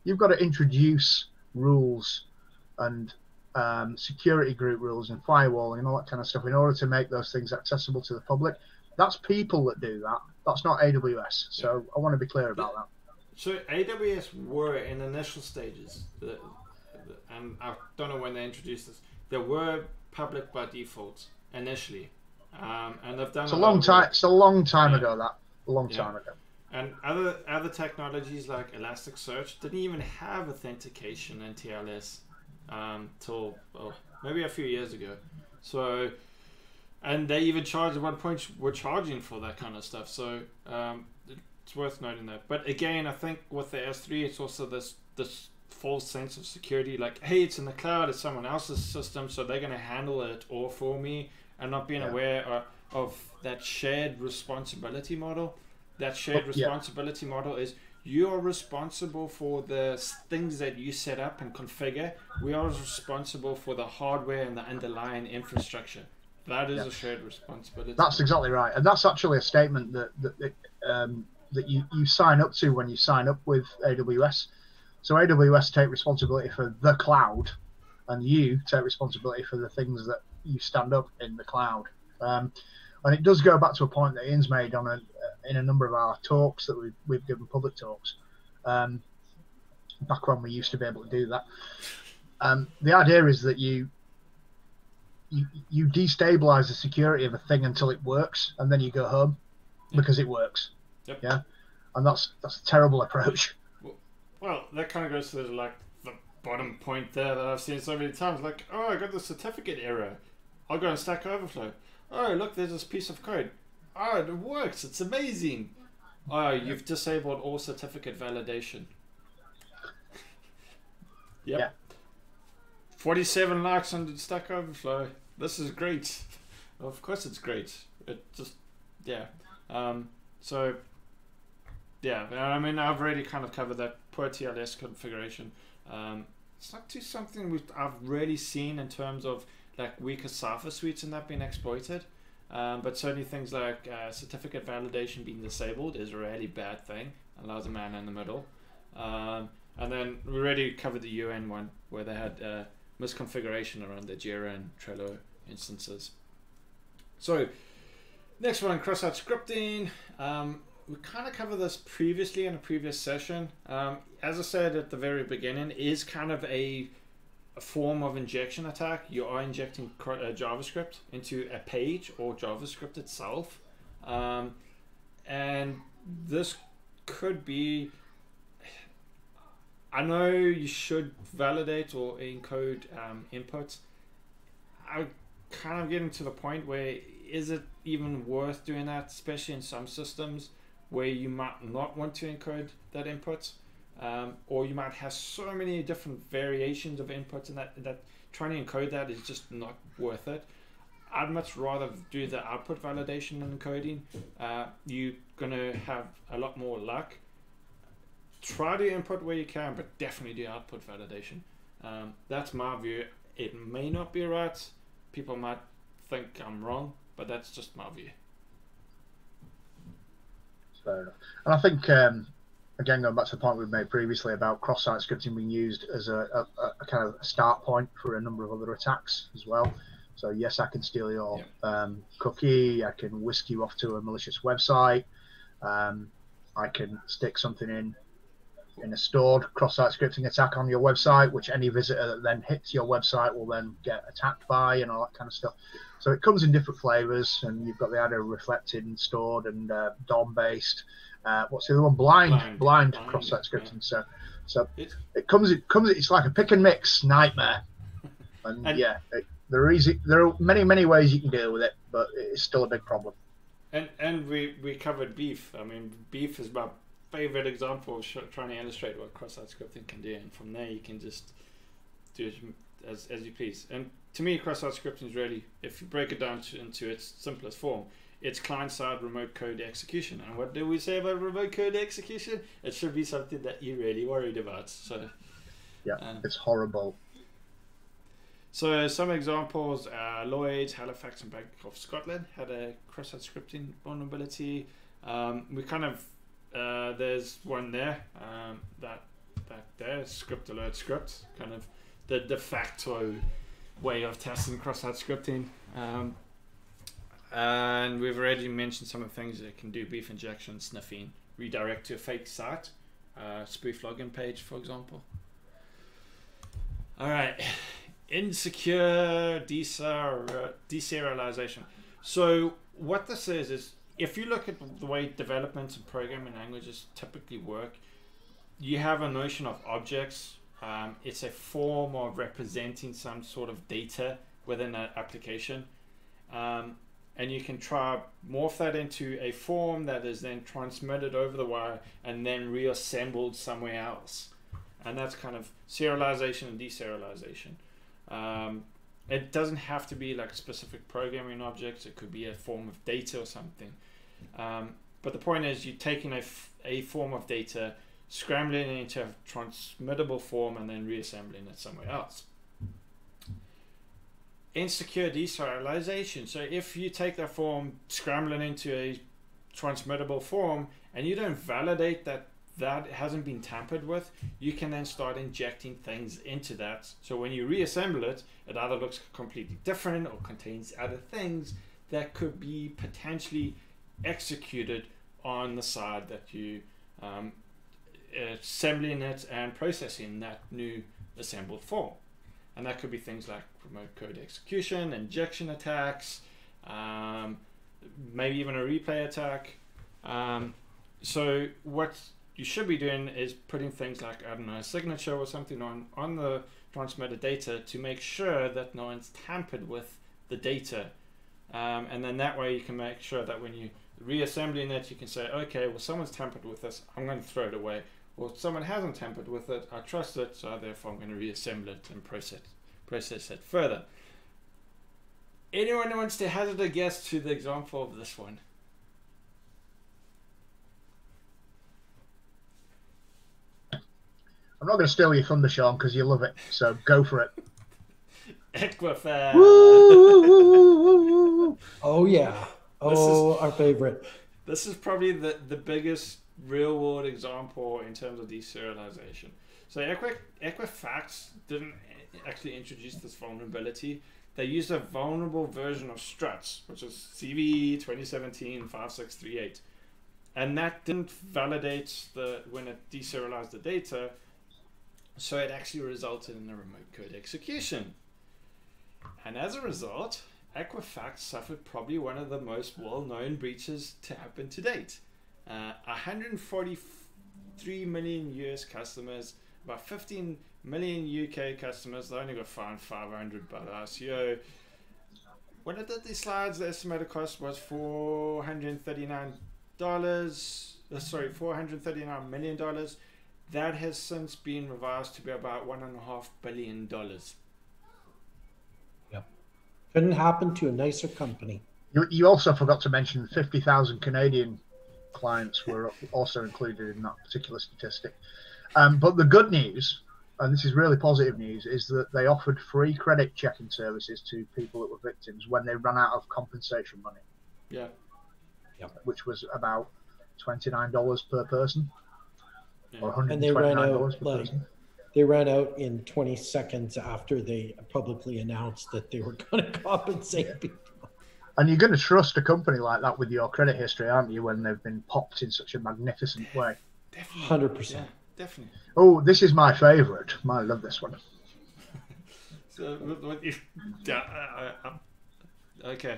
you've got to introduce rules and security group rules and firewalling and all that kind of stuff in order to make those things accessible to the public. That's people that do that. That's not AWS. So I want to be clear about that. So AWS were in initial stages, and I don't know when they introduced this. They were public by default initially, and they've done. It's a long time. It's a long time ago. That a long time ago. And other technologies like Elasticsearch didn't even have authentication in TLS till maybe a few years ago. So, and they even charged at one point were charging for that kind of stuff. So it's worth noting that. But again, I think with the S3, it's also this false sense of security. Like, hey, it's in the cloud. It's someone else's system, so they're going to handle it all for me, and not being aware of that shared responsibility model. That shared responsibility model is you are responsible for the things that you set up and configure. We are responsible for the hardware and the underlying infrastructure. That is a shared responsibility. That's exactly right, and that's actually a statement that you sign up to when you sign up with AWS. So AWS take responsibility for the cloud, and you take responsibility for the things that you stand up in the cloud. And it does go back to a point that Ian's made in a number of our talks that we've given, public talks, back when we used to be able to do that. The idea is that you destabilize the security of a thing until it works, and then you go home because it works. Yep. Yeah, and that's a terrible approach. Well, that kind of goes to like the bottom point there that I've seen so many times. Like, oh, I got the certificate error. I'll go on Stack Overflow. Oh, look, there's this piece of code. Oh, it works. It's amazing. Oh, you've disabled all certificate validation. Yep. Yeah. 47 likes on Stack Overflow. This is great. Of course it's great. It just, so, yeah, I mean, I've already kind of covered that poor TLS configuration. It's not too something I've really seen in terms of like weaker Cypher suites and that being exploited. But certainly things like certificate validation being disabled is a really bad thing. Allows a man in the middle. And then we already covered the UN one where they had misconfiguration around the Jira and Trello instances. So next one, cross-site scripting. We kind of covered this previously in a previous session. As I said at the very beginning, is kind of a form of injection attack. You are injecting JavaScript into a page or JavaScript itself, and this could be, I know you should validate or encode inputs. I'm kind of getting to the point where is it even worth doing that, especially in some systems where you might not want to encode that input. Or you might have so many different variations of inputs, and that trying to encode that is just not worth it. I'd much rather do the output validation and encoding. You're going to have a lot more luck. Try to input where you can, but definitely do output validation. That's my view. It may not be right. People might think I'm wrong, but that's just my view. Fair enough. And I think, again, going back to the point we've made previously about cross-site scripting being used as a kind of start point for a number of other attacks as well. So yes, I can steal your cookie. I can whisk you off to a malicious website. I can stick something in a stored cross-site scripting attack on your website, which any visitor that then hits your website will then get attacked by, and all that kind of stuff. So it comes in different flavors, and you've got the idea of reflected and stored and DOM-based. What's the other one? Blind cross-site scripting. Yeah. So it comes. It's like a pick and mix nightmare. And there are many ways you can deal with it, but it's still a big problem. And we covered beef. I mean, beef is my favorite example of trying to illustrate what cross-site scripting can do, and from there you can just do it as you please. And to me, cross-site scripting is really, if you break it down into its simplest form, it's client-side remote code execution. And what do we say about remote code execution? It should be something that you're really worried about. So yeah, it's horrible. So some examples: Lloyd's, Halifax, and Bank of Scotland had a cross-site scripting vulnerability. We kind of there's one there that back there, script alert script, kind of the de facto way of testing cross-site scripting. And we've already mentioned some of the things that it can do: brief injection, sniffing, redirect to a fake site, spoof login page, for example. All right, insecure deserialization. So what this is if you look at the way development and programming languages typically work, you have a notion of objects. It's a form of representing some sort of data within an application. And you can try morph that into a form that is then transmitted over the wire and then reassembled somewhere else. And that's kind of serialization and deserialization. It doesn't have to be like specific programming objects. It could be a form of data or something. But the point is, you're taking a form of data, scrambling it into a transmittable form, and then reassembling it somewhere else. Insecure deserialization. So if you take that form, scramble it into a transmittable form, and you don't validate that that hasn't been tampered with, you can then start injecting things into that. So when you reassemble it, it either looks completely different or contains other things that could be potentially executed on the side that you assembling it and processing that new assembled form. And that could be things like remote code execution, injection attacks, maybe even a replay attack. So what you should be doing is putting things like, I don't know, a signature or something on the transmitted data to make sure that no one's tampered with the data. And then that way you can make sure that when you reassembling it, you can say, okay, well, someone's tampered with this, I'm going to throw it away. Well, someone hasn't tampered with it, I trust it, so therefore I'm going to reassemble it and process it further. Anyone who wants to hazard a guess to the example of this one? I'm not going to steal your thunder, Sean, because you love it, so go for it. Equifax. Oh yeah. Oh, our favorite. This is probably the biggest real world example in terms of deserialization. So Equifax didn't actually introduce this vulnerability. They used a vulnerable version of struts, which is CV 2017-5638. And that didn't validate when it deserialized the data, so it actually resulted in a remote code execution. And as a result, Equifax suffered probably one of the most well-known breaches to happen to date. 143 million US customers, about 15 million UK customers. They only got fined 500 by the ICO. When I did these slides, the estimated cost was $439. $439 million. That has since been revised to be about $1.5 billion. Yep. Couldn't happen to a nicer company. You also forgot to mention 50,000 Canadian clients were also included in that particular statistic. But the good news, and this is really positive news, is that they offered free credit checking services to people that were victims when they ran out of compensation money. Yeah. Which was about $29 per person. Yeah. Or $129 And they ran out per person. They ran out in 20 seconds after they publicly announced that they were going to compensate people. And you're going to trust a company like that with your credit history, aren't you, when they've been popped in such a magnificent way? Definitely. 100%. Yeah, definitely. Oh, this is my favorite. I love this one. So, what if, okay.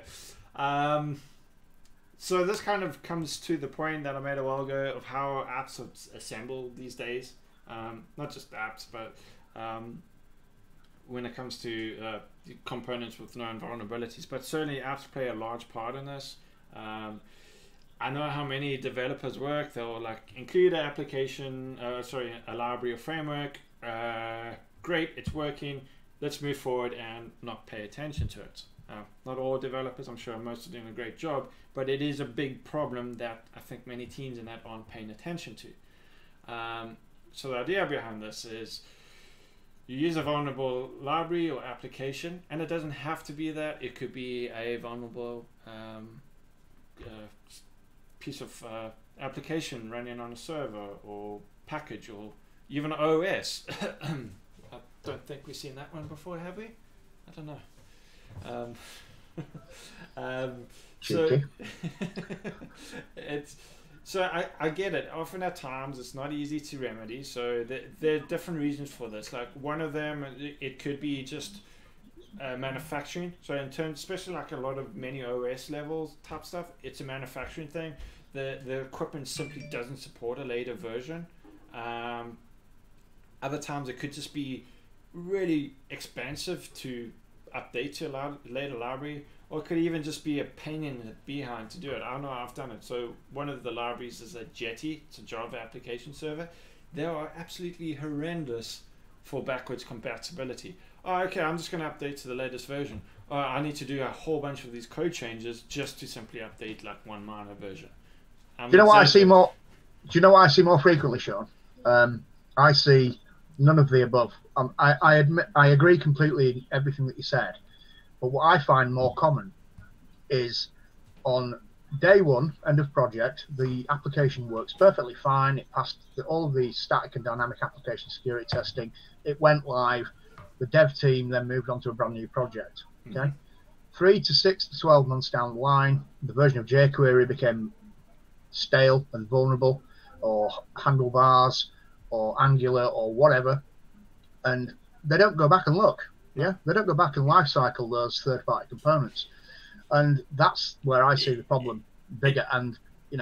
So this kind of comes to the point that I made a while ago of how apps are assembled these days. Not just apps, but when it comes to components with known vulnerabilities, but certainly apps play a large part in this. I know how many developers work. They'll like include an application, a library or framework. Great, it's working. Let's move forward and not pay attention to it. Not all developers, I'm sure most are doing a great job, but it is a big problem that I think many teams in that aren't paying attention to. So the idea behind this is you use a vulnerable library or application, and it doesn't have to be that. It could be a vulnerable piece of application running on a server or package or even OS. I don't think we've seen that one before, have we? I don't know. So it's so I get it. Often at times it's not easy to remedy. So there are different reasons for this. Like one of them, it could be just manufacturing. So in terms, especially like a lot of many OS levels type stuff, it's a manufacturing thing. The equipment simply doesn't support a later version. Other times it could just be really expensive to update to a later library, or it could even just be a pain in the behind to do it. I know I've done it. So one of the libraries is a Jetty. It's a Java application server. They are absolutely horrendous for backwards compatibility. Oh, okay, I'm just going to update to the latest version. Oh, I need to do a whole bunch of these code changes just to simply update like one minor version. Do you know what I see more? Do you know what I see more frequently, Sean? I see none of the above. I admit I agree completely in everything that you said, but what I find more common is on day one, end of project, the application works perfectly fine. It passed all of the static and dynamic application security testing. It went live. The dev team then moved on to a brand new project. Okay, 3 to 6 to 12 months down the line, the version of jQuery became stale and vulnerable, or handlebars, or Angular, or whatever, and they don't go back and look. Yeah, they don't go back and lifecycle those third-party components, and that's where I see the problem bigger. And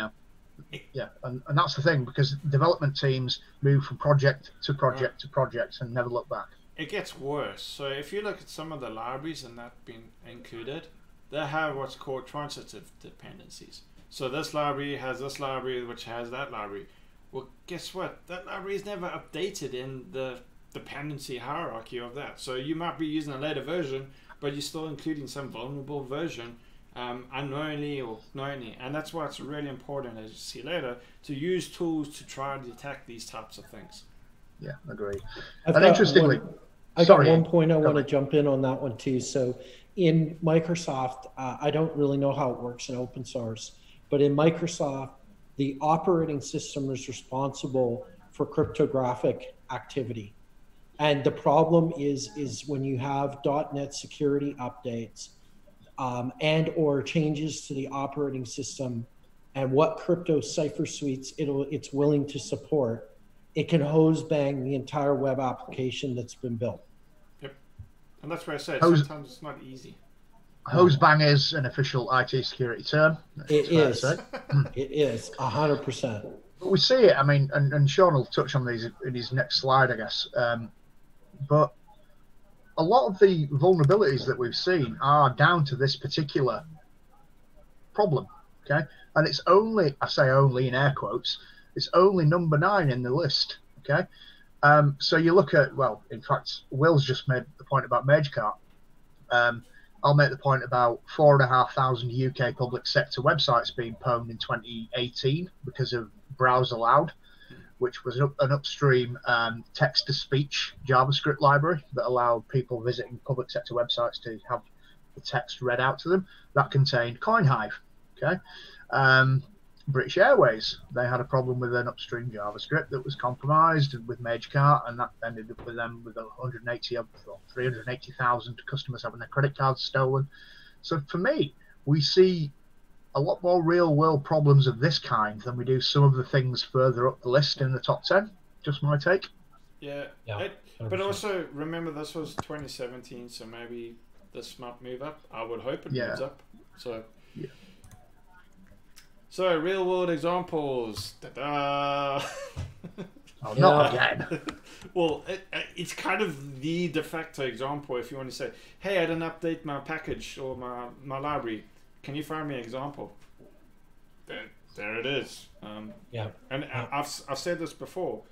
and that's the thing, because development teams move from project to project to project and never look back. It gets worse. So if you look at some of the libraries and that being included, they have what's called transitive dependencies. So this library has this library, which has that library. Well, guess what? That library is never updated in the dependency hierarchy of that. So you might be using a later version, but you're still including some vulnerable version unknowingly or knowingly. And that's why it's really important, as you see later, to use tools to try and detect these types of things. Yeah, agree. And interestingly, I got one point I want to jump in on that one too. So in Microsoft, I don't really know how it works in open source, but in Microsoft, the operating system is responsible for cryptographic activity. And the problem is when you have .NET security updates and or changes to the operating system and what crypto cipher suites it's willing to support, it can hose bang the entire web application that's been built. Yep. And that's why I said sometimes it's not easy. Hose bang is an official IT security term. It is. It is 100%. But we see it. I mean, and Sean will touch on these in his next slide, I guess. But a lot of the vulnerabilities that we've seen are down to this particular problem. Okay, and it's only, I say only in air quotes, it's only number 9 in the list. Okay, so you look at, well, in fact, Will's just made the point about MageCart. I'll make the point about 4,500 UK public sector websites being pwned in 2018 because of Browse Aloud, which was an upstream text-to-speech JavaScript library that allowed people visiting public sector websites to have the text read out to them. That contained CoinHive. Okay, British Airways, they had a problem with an upstream JavaScript that was compromised with MageCart, and that ended up with them with 380,000 customers having their credit cards stolen. So for me, we see a lot more real-world problems of this kind than we do some of the things further up the list in the top 10. Just my take. Yeah. But also remember, this was 2017, so maybe this might move up. I would hope it moves up. So. Yeah. So, real world examples. Ta-da! Oh, not again. Well, it's kind of the de facto example if you want to say, hey, I didn't update my package or my library. Can you find me an example? There it is. And I've said this before.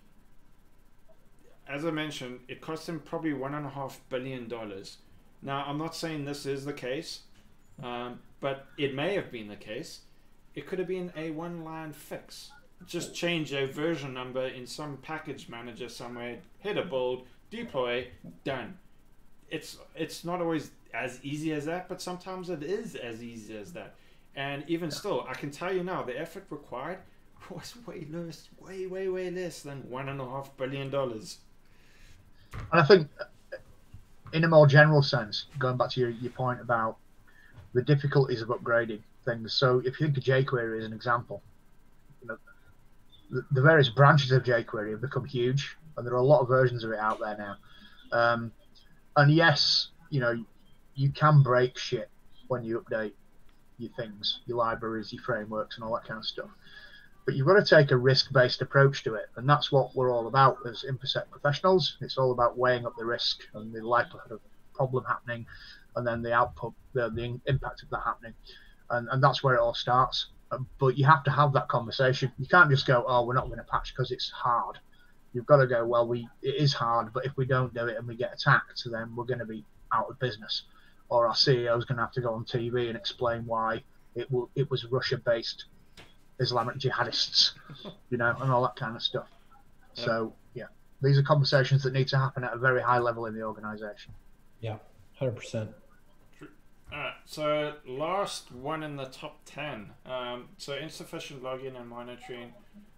As I mentioned, it cost them probably $1.5 billion. Now, I'm not saying this is the case, but it may have been the case. It could have been a one-line fix. Just change a version number in some package manager somewhere, hit a build, deploy, done. It's not always as easy as that, but sometimes it is as easy as that. And even still, I can tell you now, the effort required, was way less, way less than $1.5 billion. And I think, in a more general sense, going back to your point about the difficulties of upgrading things. So if you think of jQuery as an example, you know, the various branches of jQuery have become huge, and there are a lot of versions of it out there now. And yes, you know, you can break shit when you update your things, your libraries, your frameworks, and all that kind of stuff. But you've got to take a risk-based approach to it, and that's what we're all about as InfoSec professionals. It's all about weighing up the risk and the likelihood of a problem happening, and then the output, the impact of that happening, and that's where it all starts. But you have to have that conversation. You can't just go, "Oh, we're not going to patch because it's hard." You've got to go, "Well, it is hard, but if we don't do it and we get attacked, then we're going to be out of business, or our CEO is going to have to go on TV and explain why it was Russia-based Islamic jihadists, you know, and all that kind of stuff." Yep. So yeah, these are conversations that need to happen at a very high level in the organization. Yeah, 100%. So last one in the top 10. So insufficient logging and monitoring.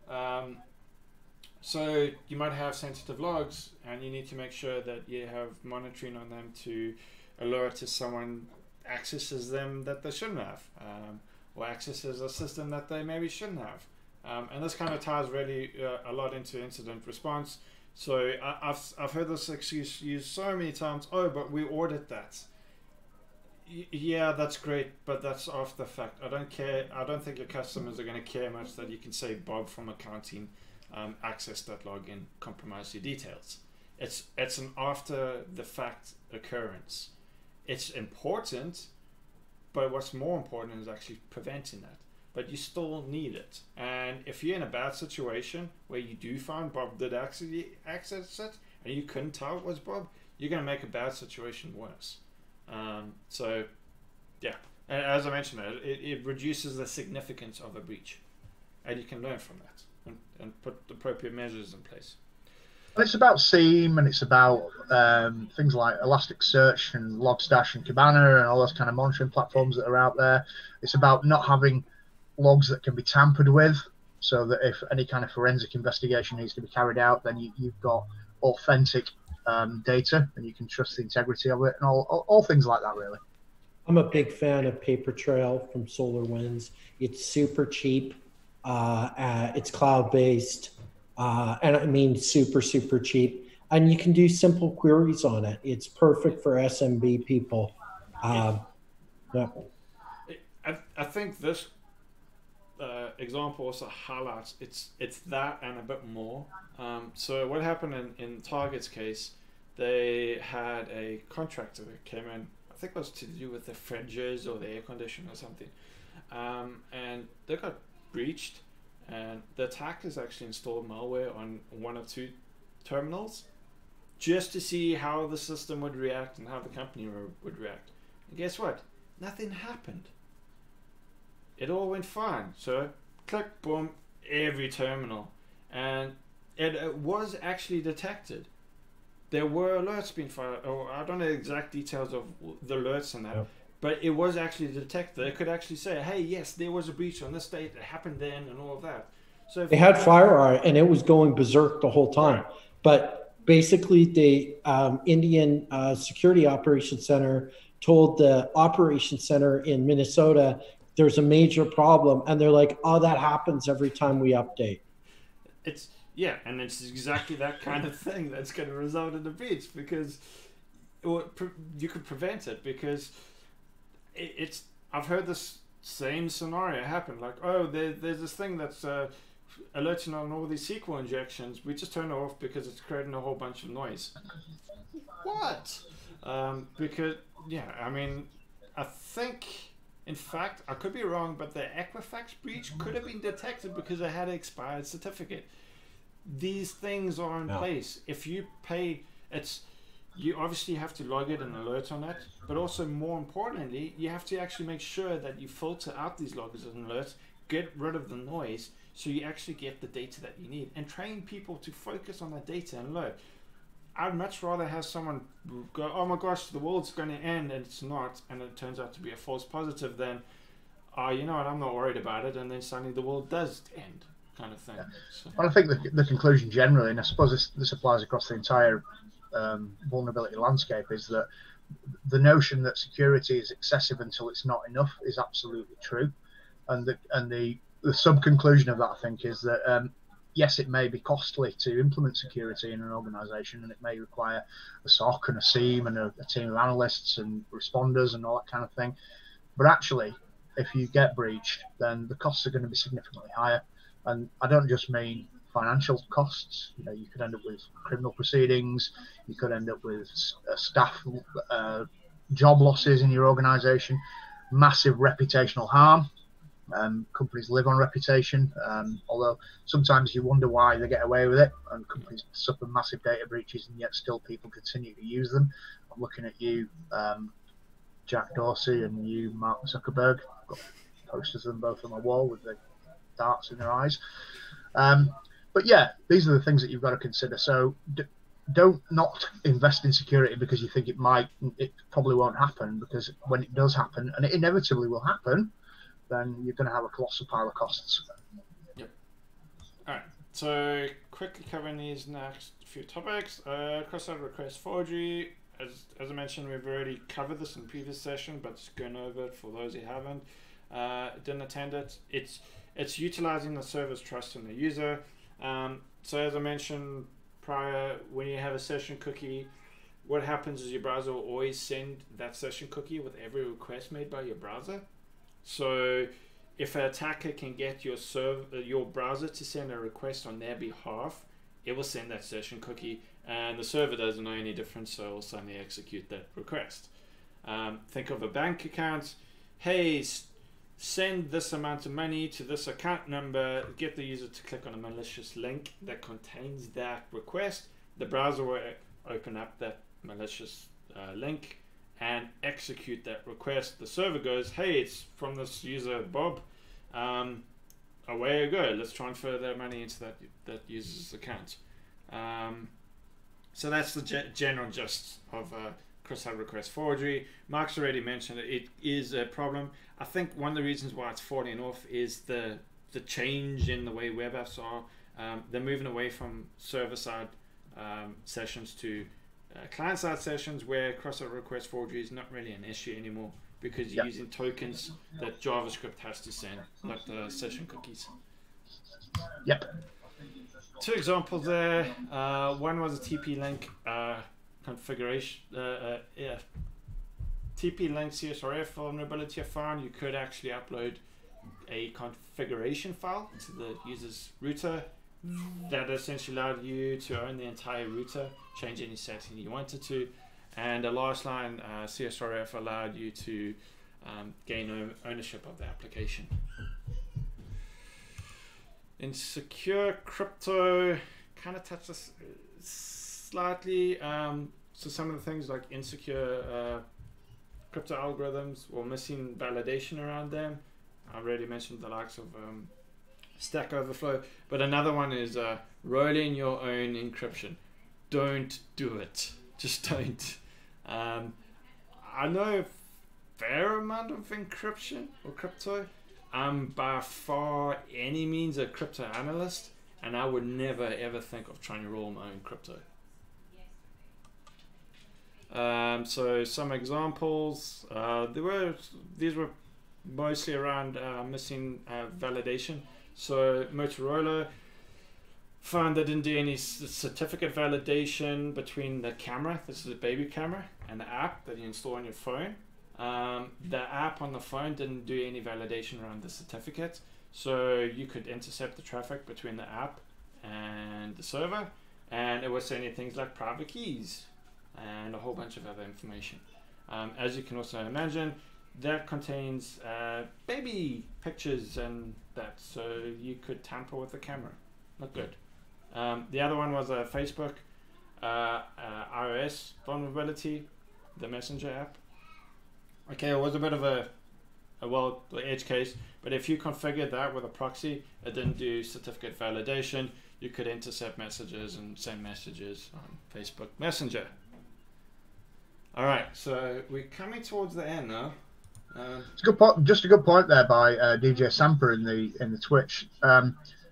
So you might have sensitive logs, and you need to make sure that you have monitoring on them to alert if someone accesses them that they shouldn't have. Or accesses a system that they maybe shouldn't have. And this kind of ties really a lot into incident response. So I've heard this excuse used so many times. Oh, but we audit that. Yeah, that's great, but that's after the fact. I don't care. I don't think your customers are going to care much that you can say Bob from accounting accessed that login, compromised your details. It's an after the fact occurrence. It's important. But what's more important is actually preventing that. But you still need it. And if you're in a bad situation where you do find Bob did access it and you couldn't tell it was Bob, you're going to make a bad situation worse. So, yeah. And as I mentioned, it reduces the significance of a breach. And you can learn from that and put appropriate measures in place. It's about Seam, and it's about things like Elasticsearch and Logstash and Kibana and all those kind of monitoring platforms that are out there. It's about not having logs that can be tampered with, so that if any kind of forensic investigation needs to be carried out, then you've got authentic data and you can trust the integrity of it, and all things like that, really. I'm a big fan of Papertrail from SolarWinds. It's super cheap. It's cloud-based. And I mean super, super cheap. And you can do simple queries on it. It's perfect for SMB people. Yeah. I think this example also highlights it's that and a bit more. So what happened in Target's case, they had a contractor that came in, I think it was to do with the fridges or the air conditioner or something. And they got breached. And the attackers actually installed malware on one or two terminals just to see how the system would react and how the company would react. And guess what? Nothing happened. It all went fine. So click, boom, every terminal. And it was actually detected. There were alerts being fired. Or I don't know the exact details of the alerts and that. Yep. But it was actually detected. They could actually say, hey, yes, there was a breach on this date. It happened then and all of that. So they had FireEye and it was going berserk the whole time. Right. But basically the Indian Security Operations Center told the Operations Center in Minnesota, there's a major problem. And they're like, oh, that happens every time we update. Yeah, and it's exactly that kind of thing that's going to result in a breach, because you could prevent it, because I've heard this same scenario happen. Like, oh, there's this thing that's alerting on all these SQL injections. We just turn it off because it's creating a whole bunch of noise. What? Because, yeah, I mean, I think, in fact, I could be wrong, but the Equifax breach could have been detected because they had an expired certificate. These things are in place. If you pay, you obviously have to log it and alert on it, but also more importantly, you have to actually make sure that you filter out these logs and alerts, get rid of the noise, so you actually get the data that you need, and train people to focus on that data and alert. I'd much rather have someone go, oh my gosh, the world's going to end, and it's not, and it turns out to be a false positive, than, oh, you know what, I'm not worried about it, and then suddenly the world does end. kind of thing. Yeah. So. Well, I think the conclusion generally, and I suppose this applies across the entire vulnerability landscape, is that the notion that security is excessive until it's not enough is absolutely true. And the sub-conclusion of that, I think, is that yes, it may be costly to implement security in an organization, and it may require a SOC and a SIEM and a team of analysts and responders and all that kind of thing. But actually, if you get breached, then the costs are going to be significantly higher. And I don't just mean financial costs. You know, you could end up with criminal proceedings. You could end up with staff job losses in your organization, massive reputational harm. Companies live on reputation, although sometimes you wonder why they get away with it, and companies suffer massive data breaches and yet still people continue to use them. I'm looking at you, Jack Dorsey, and you, Mark Zuckerberg. I've got posters of them both on my wall with the darts in their eyes. But yeah, these are the things that you've got to consider. So don't not invest in security because you think it probably won't happen, because when it does happen, and it inevitably will happen, then you're going to have a colossal pile of costs. Yep. All right. So quickly covering these next few topics. Cross-site request forgery. As I mentioned, we've already covered this in the previous session, but just going over it for those who haven't, didn't attend it. It's utilizing the server's trust in the user. So as I mentioned prior, when you have a session cookie, what happens is your browser will always send that session cookie with every request made by your browser. So if an attacker can get your browser to send a request on their behalf, it will send that session cookie, and the server doesn't know any difference, so it will suddenly execute that request. Think of a bank account. Hey, send this amount of money to this account number, get the user to click on a malicious link that contains that request. The browser will open up that malicious link and execute that request. The server goes, hey, it's from this user Bob, away you go, let's transfer that money into that user's account. So that's the general gist of cross-site request forgery. Mark's already mentioned it is a problem. I think one of the reasons why it's falling off is the change in the way web apps are. They're moving away from server-side sessions to client-side sessions, where cross-site request forgery is not really an issue anymore, because you're using tokens that JavaScript has to send, like the session cookies. Yep. Two examples there. One was a TP-Link configuration. TP-Link CSRF vulnerability I found. You could actually upload a configuration file to the user's router that essentially allowed you to own the entire router, change any setting you wanted to, and a last line CSRF allowed you to gain ownership of the application. Insecure crypto kind of touched us slightly. So some of the things like insecure crypto algorithms or missing validation around them. I already mentioned the likes of Stack Overflow, but another one is rolling your own encryption. Don't do it. Just don't. I know a fair amount of encryption or crypto. I'm by far any means a crypto analyst, and I would never ever think of trying to roll my own crypto. So some examples. These were mostly around missing validation. So Motorola found they didn't do any certificate validation between the camera, this is a baby camera, and the app that you install on your phone. The app on the phone didn't do any validation around the certificate, so you could intercept the traffic between the app and the server, and it was sending things like private keys and a whole bunch of other information. As you can also imagine, that contains baby pictures and that, so you could tamper with the camera. Not good. The other one was a Facebook iOS vulnerability, the Messenger app. Okay, it was a bit of a edge case, but if you configured that with a proxy, it didn't do certificate validation. You could intercept messages and send messages on Facebook Messenger. All right, so we're coming towards the end now. It's a good point, just a good point there by DJ Samper in the Twitch.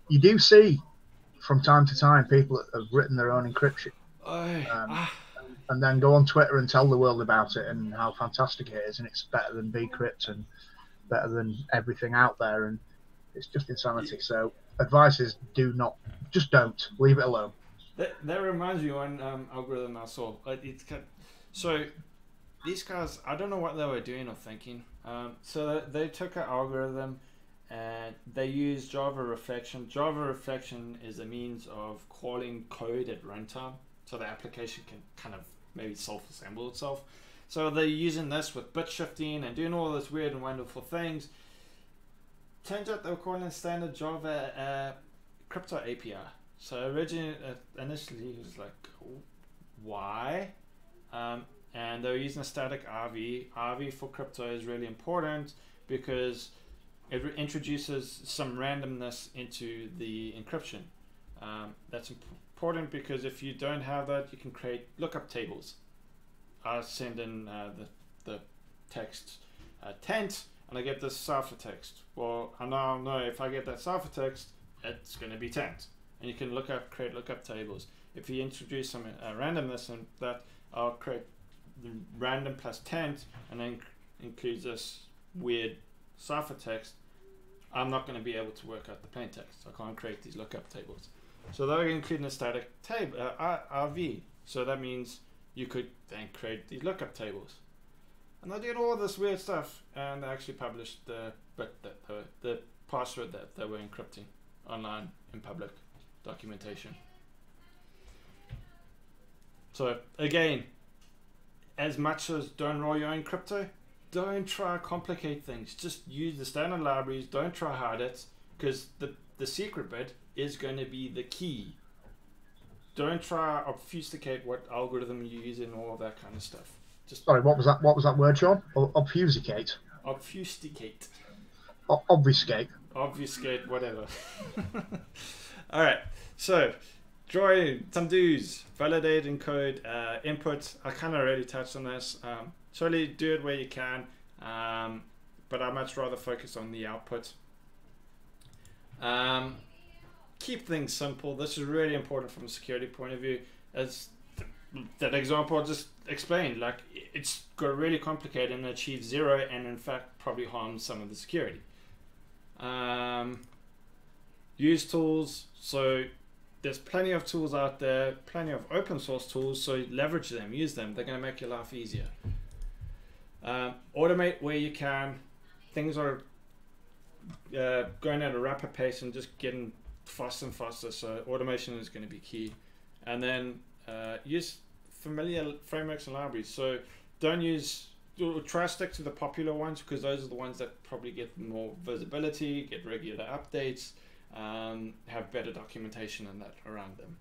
you do see from time to time people that have written their own encryption, and then go on Twitter and tell the world about it and how fantastic it is, and it's better than bcrypt and better than everything out there, and it's just insanity. So advice is don't leave it alone. That reminds me of one algorithm I saw. So these guys, I don't know what they were doing or thinking. So they took an algorithm and they used Java reflection. Java reflection is a means of calling code at runtime, so the application can kind of maybe self-assemble itself. So they're using this with bit shifting and doing all this weird and wonderful things. Turns out they were calling a standard Java crypto API. So originally, initially, it was like, why? And they were using a static RV. RV for crypto is really important because it introduces some randomness into the encryption. That's important because if you don't have that, you can create lookup tables. I send in the text tent, and I get this ciphertext. Well, I now know if I get that ciphertext, it's going to be tent. And you can create lookup tables. If you introduce some randomness in that, I'll create the random plus tent, and then includes this weird ciphertext. I'm not going to be able to work out the plain text. I can't create these lookup tables. So they're including a static table, RV. So that means you could then create these lookup tables. And they did all this weird stuff, and they actually published the password that they were encrypting online in public documentation. So again, as much as don't roll your own crypto, don't try to complicate things. Just use the standard libraries. Don't try hard it, because the secret bit is going to be the key. Don't try to obfuscate what algorithm you use and all of that kind of stuff. Just sorry, what was that word, Sean? Obfuscate. Obfuscate. Obfuscate. Obfuscate, whatever. All right. So, drawing some do's, validate and code input. I kind of already touched on this. Surely do it where you can, but I'd much rather focus on the output. Keep things simple. This is really important from a security point of view. As that example I just explained, like it's got really complicated and achieves zero, and in fact probably harms some of the security. Use tools. So there's plenty of tools out there, plenty of open source tools, so leverage them, use them. They're going to make your life easier. Automate where you can. Things are going at a rapid pace and just getting faster and faster, so automation is going to be key. And then use familiar frameworks and libraries. So try to stick to the popular ones, because those are the ones that probably get more visibility, get regular updates, have better documentation and that around them.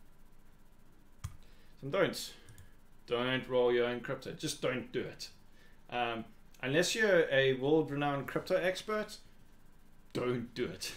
Some don'ts. Don't roll your own crypto. Just don't do it. Unless you're a world-renowned crypto expert, don't do it.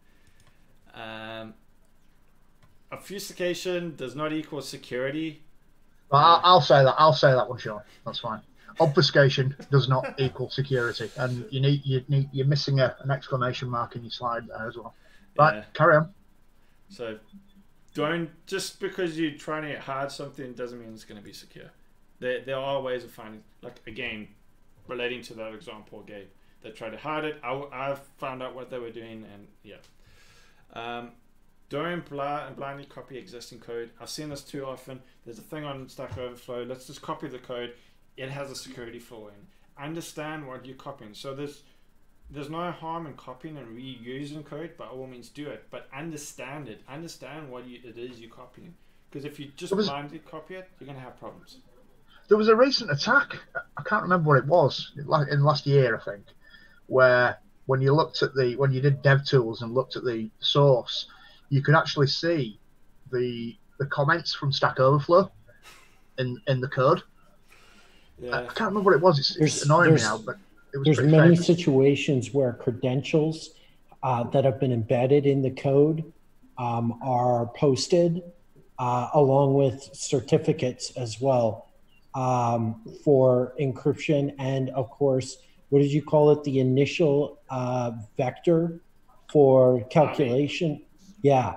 Obfuscation does not equal security. Well, I'll say that one, Sean. That's fine. Obfuscation does not equal security, and you're missing an exclamation mark in your slide there as well. Right, yeah. Carry on. So, don't, just because you're trying to hide something doesn't mean it's going to be secure. There are ways of finding, like again, relating to that example I gave. They tried to hide it. I found out what they were doing, and yeah. Don't blindly copy existing code. I've seen this too often. There's a thing on Stack Overflow. Let's just copy the code. It has a security flaw in. Understand what you're copying. So there's no harm in copying and reusing code. By all means, do it. But understand it. Understand what it is you're copying. Because if you just blindly copy it, you're going to have problems. There was a recent attack. I can't remember what it was in last year, I think, where when you did DevTools and looked at the source, you could actually see the comments from Stack Overflow in the code. Yeah. I can't remember what it was. It's annoying me now, but it was. There's many situations where credentials that have been embedded in the code are posted along with certificates as well for encryption, and of course, what did you call it? The initial vector for calculation. Yeah.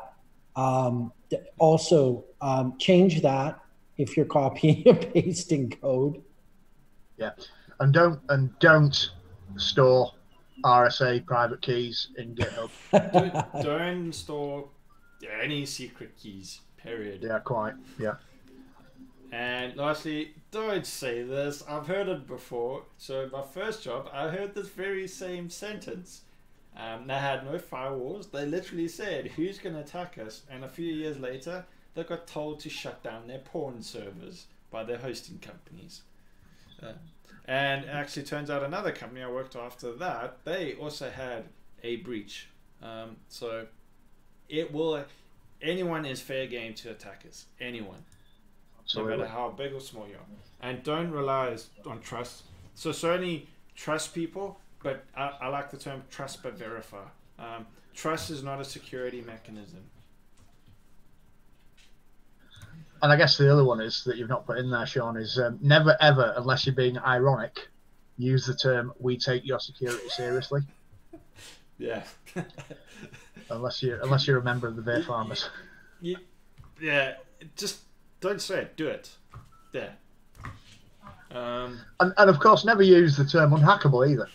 Also, change that if you're copying and pasting code. Yeah, and don't store RSA private keys in GitHub. Don't store any secret keys. Period. Yeah, quite. Yeah. And lastly, don't say this. I've heard it before. So my first job, I heard this very same sentence. They had no firewalls. They literally said, "Who's going to attack us?" And a few years later, they got told to shut down their porn servers by their hosting companies. And it actually turns out another company I worked after that, they also had a breach. So it will. Anyone is fair game to attackers. Anyone. Absolutely. No matter how big or small you are. And don't rely on trust. So certainly trust people, but I like the term trust but verify. Trust is not a security mechanism. And I guess the other one is that you've not put in there, Sean, is never ever, unless you're being ironic, use the term "we take your security seriously." Yeah. unless you're a member of the Bear Farmers. Yeah, just don't say it, do it. Yeah. And of course, never use the term unhackable either.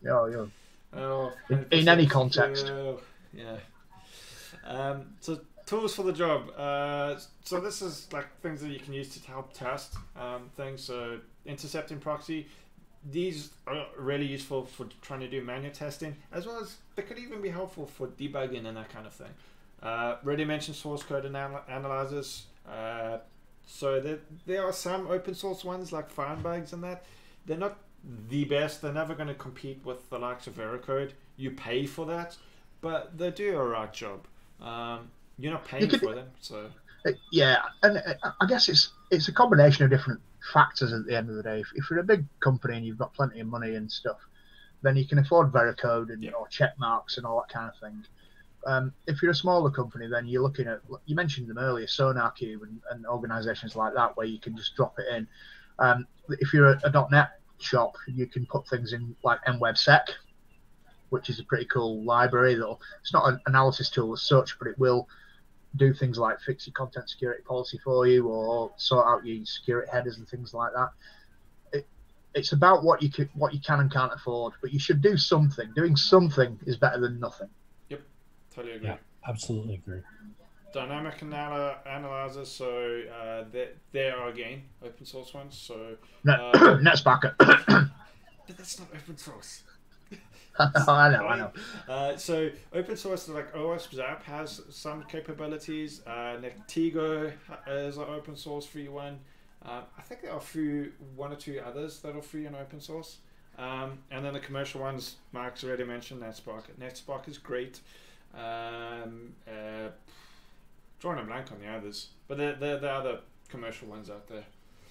In any context. Yeah. So tools for the job. So this is like things that you can use to help test things. So intercepting proxy. These are really useful for trying to do manual testing, as well as they could even be helpful for debugging and that kind of thing. Already mentioned source code analyzers. So there are some open source ones like Firebugs and that. They're not the best. They're never going to compete with the likes of Veracode. You pay for that, but they do a right job. You're not paying for them, so. Yeah, and I guess it's a combination of different factors at the end of the day. If you're a big company and you've got plenty of money and stuff, then you can afford Veracode and check marks and all that kind of thing. If you're a smaller company, then you're looking at, you mentioned them earlier, SonarQube and organizations like that where you can just drop it in. If you're a .NET shop, you can put things in like mwebsec, which is a pretty cool library. It's not an analysis tool as such, but it will do things like fix your content security policy for you or sort out your security headers and things like that. It's about what you can and can't afford, but you should do something. Doing something is better than nothing. Yep, totally agree. Yeah, absolutely agree. Dynamic analyzers, so there are again open source ones. So NetSparker. But that's not open source. I know. So open source like OWASP Zap has some capabilities. Netigo is an open source free one. I think there are one or two others that are free and open source. And then the commercial ones, Mark's already mentioned NetSpark. NetSpark is great. Drawing a blank on the others, but there are other commercial ones out there.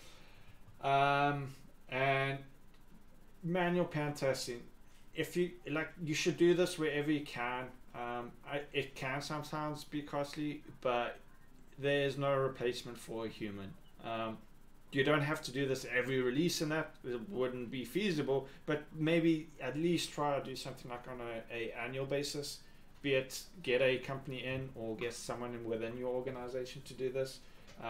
And manual pen testing. If you you should do this wherever you can. It can sometimes be costly, but there is no replacement for a human. You don't have to do this every release, and that it wouldn't be feasible. But maybe at least try to do something like on a annual basis. Be it get a company in or get someone within your organization to do this.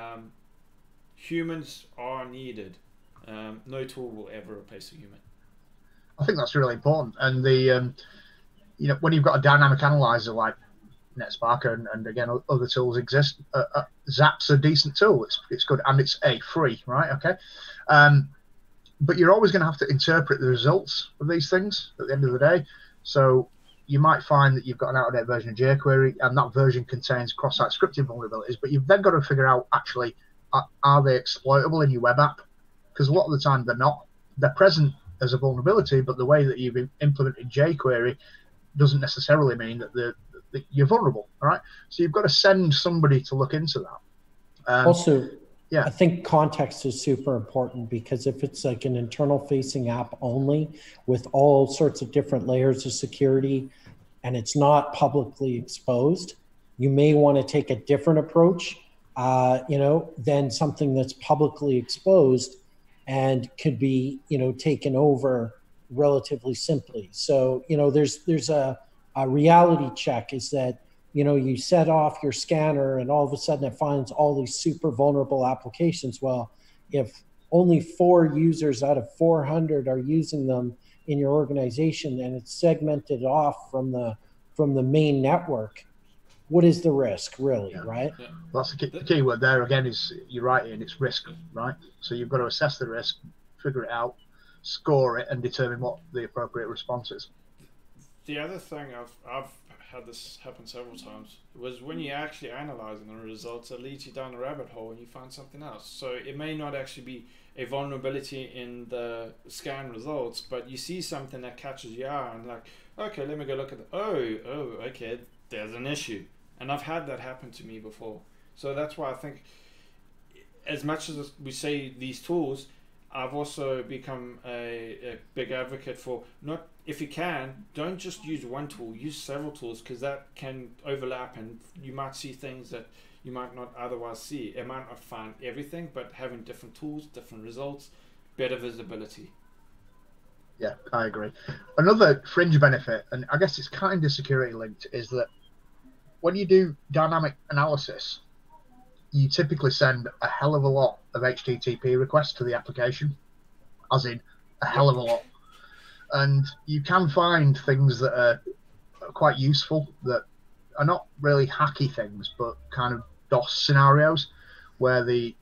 Humans are needed. No tool will ever replace a human. I think that's really important. And the when you've got a dynamic analyzer like NetSparker and again other tools exist, Zap's a decent tool. It's good and it's free, right? Okay, but you're always going to have to interpret the results of these things at the end of the day. So you might find that you've got an out-of-date version of jQuery and that version contains cross-site scripting vulnerabilities, but you've then got to figure out actually are they exploitable in your web app? Because a lot of the time they're not. They're present as a vulnerability, but the way that you've implemented jQuery doesn't necessarily mean that you're vulnerable. All right, so you've got to send somebody to look into that. Also, I think context is super important, because if it's like an internal facing app only with all sorts of different layers of security and it's not publicly exposed, you may want to take a different approach, than something that's publicly exposed and could be, taken over relatively simply. So, there's a reality check is that you know, you set off your scanner and all of a sudden it finds all these super vulnerable applications. Well, if only 4 users out of 400 are using them in your organization and it's segmented off from the main network, what is the risk really, right? Yeah. Well, that's the key word there again is, you're right, Ian, it's risk, right? So you've got to assess the risk, figure it out, score it, and determine what the appropriate response is. The other thing I've had this happen several times was when you're actually analyzing the results, it leads you down a rabbit hole and you find something else. So it may not actually be a vulnerability in the scan results, but you see something that catches your eye and like, okay, let me go look at it. Okay, there's an issue. And I've had that happen to me before. So that's why I think, as much as we say these tools, I've also become a big advocate for, not, if you can, don't just use one tool, use several tools, because that can overlap and you might see things that you might not otherwise see. It might not find everything, but having different tools, different results, better visibility. Yeah, I agree. Another fringe benefit, and I guess it's kind of security linked, is that when you do dynamic analysis, you typically send a hell of a lot of HTTP requests to the application, as in a hell of a lot. And you can find things that are quite useful, that are not really hacky things, but kind of DOS scenarios where the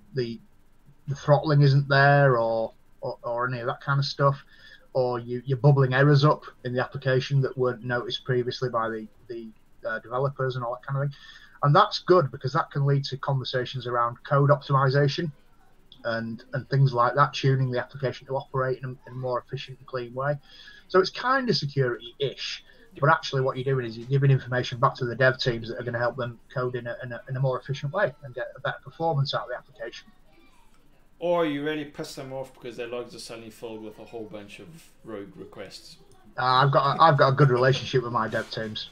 throttling isn't there, or any of that kind of stuff, or you're bubbling errors up in the application that weren't noticed previously by the developers and all that kind of thing. And that's good because that can lead to conversations around code optimization and things like that, tuning the application to operate in a more efficient and clean way. So it's kind of security-ish, but actually what you're doing is you're giving information back to the dev teams that are going to help them code in a more efficient way and get a better performance out of the application. Or you really piss them off because their logs are suddenly filled with a whole bunch of rogue requests. I've got a good relationship with my dev teams.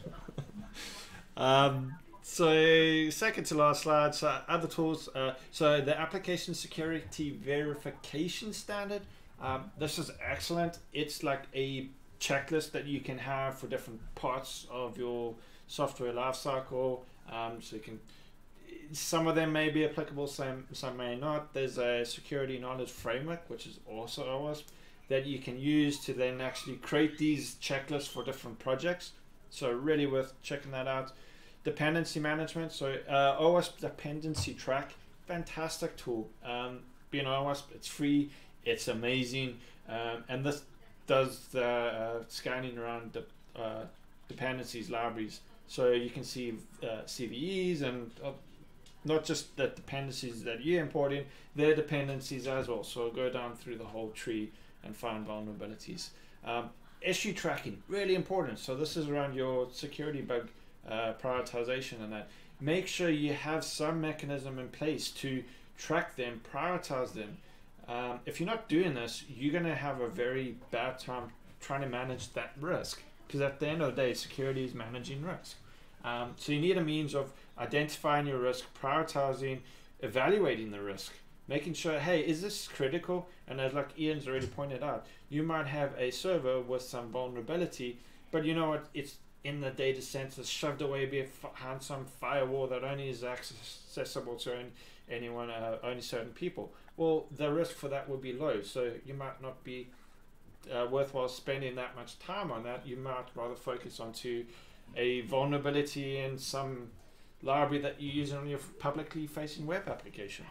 So second to last slide, so other tools. So the application security verification standard. This is excellent. It's like a checklist that you can have for different parts of your software lifecycle. So you can, some of them may be applicable, some may not. There's a security knowledge framework, which is also OWASP, that you can use to then actually create these checklists for different projects. So really worth checking that out. Dependency management. So OWASP dependency track, fantastic tool. Being OWASP, it's free, it's amazing, and this does the scanning around the dependencies libraries. So you can see CVEs and not just the dependencies that you import in, their dependencies as well. So go down through the whole tree and find vulnerabilities. Issue tracking, really important. So this is around your security bug prioritization and that. Make sure you have some mechanism in place to track them, prioritize them. If you're not doing this, you're going to have a very bad time trying to manage that risk, because at the end of the day, security is managing risk. So you need a means of identifying your risk, prioritizing, evaluating the risk, making sure, hey, is this critical? And as like Ian's already pointed out, you might have a server with some vulnerability, but you know what, it's in the data center, shoved away behind some firewall that only is accessible to anyone, only certain people. Well, the risk for that would be low, so you might not be worthwhile spending that much time on that. You might rather focus onto a vulnerability in some library that you use on your publicly facing web application.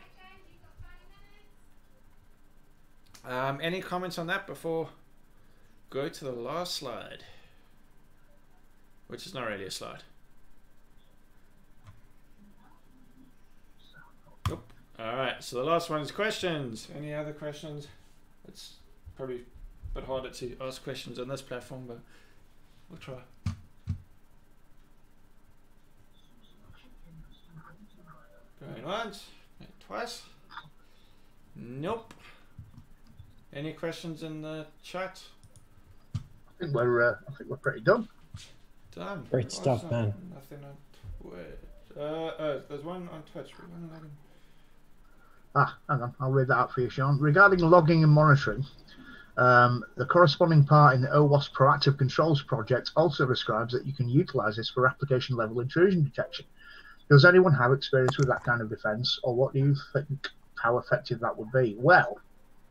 Any comments on that before go to the last slide, which is not really a slide? Nope. All right, so the last one is questions. Any other questions? It's probably a bit harder to ask questions on this platform, but we'll try. Going once, twice. Nope. Any questions in the chat? I think we're pretty done. Done. Great stuff, man. Nothing on Twitch. There's one on Twitch. Hang on, I'll read that out for you, Sean. Regarding logging and monitoring, The corresponding part in the OWASP Proactive Controls project also describes that you can utilize this for application level intrusion detection. Does anyone have experience with that kind of defense, or what do you think, how effective that would be? Well,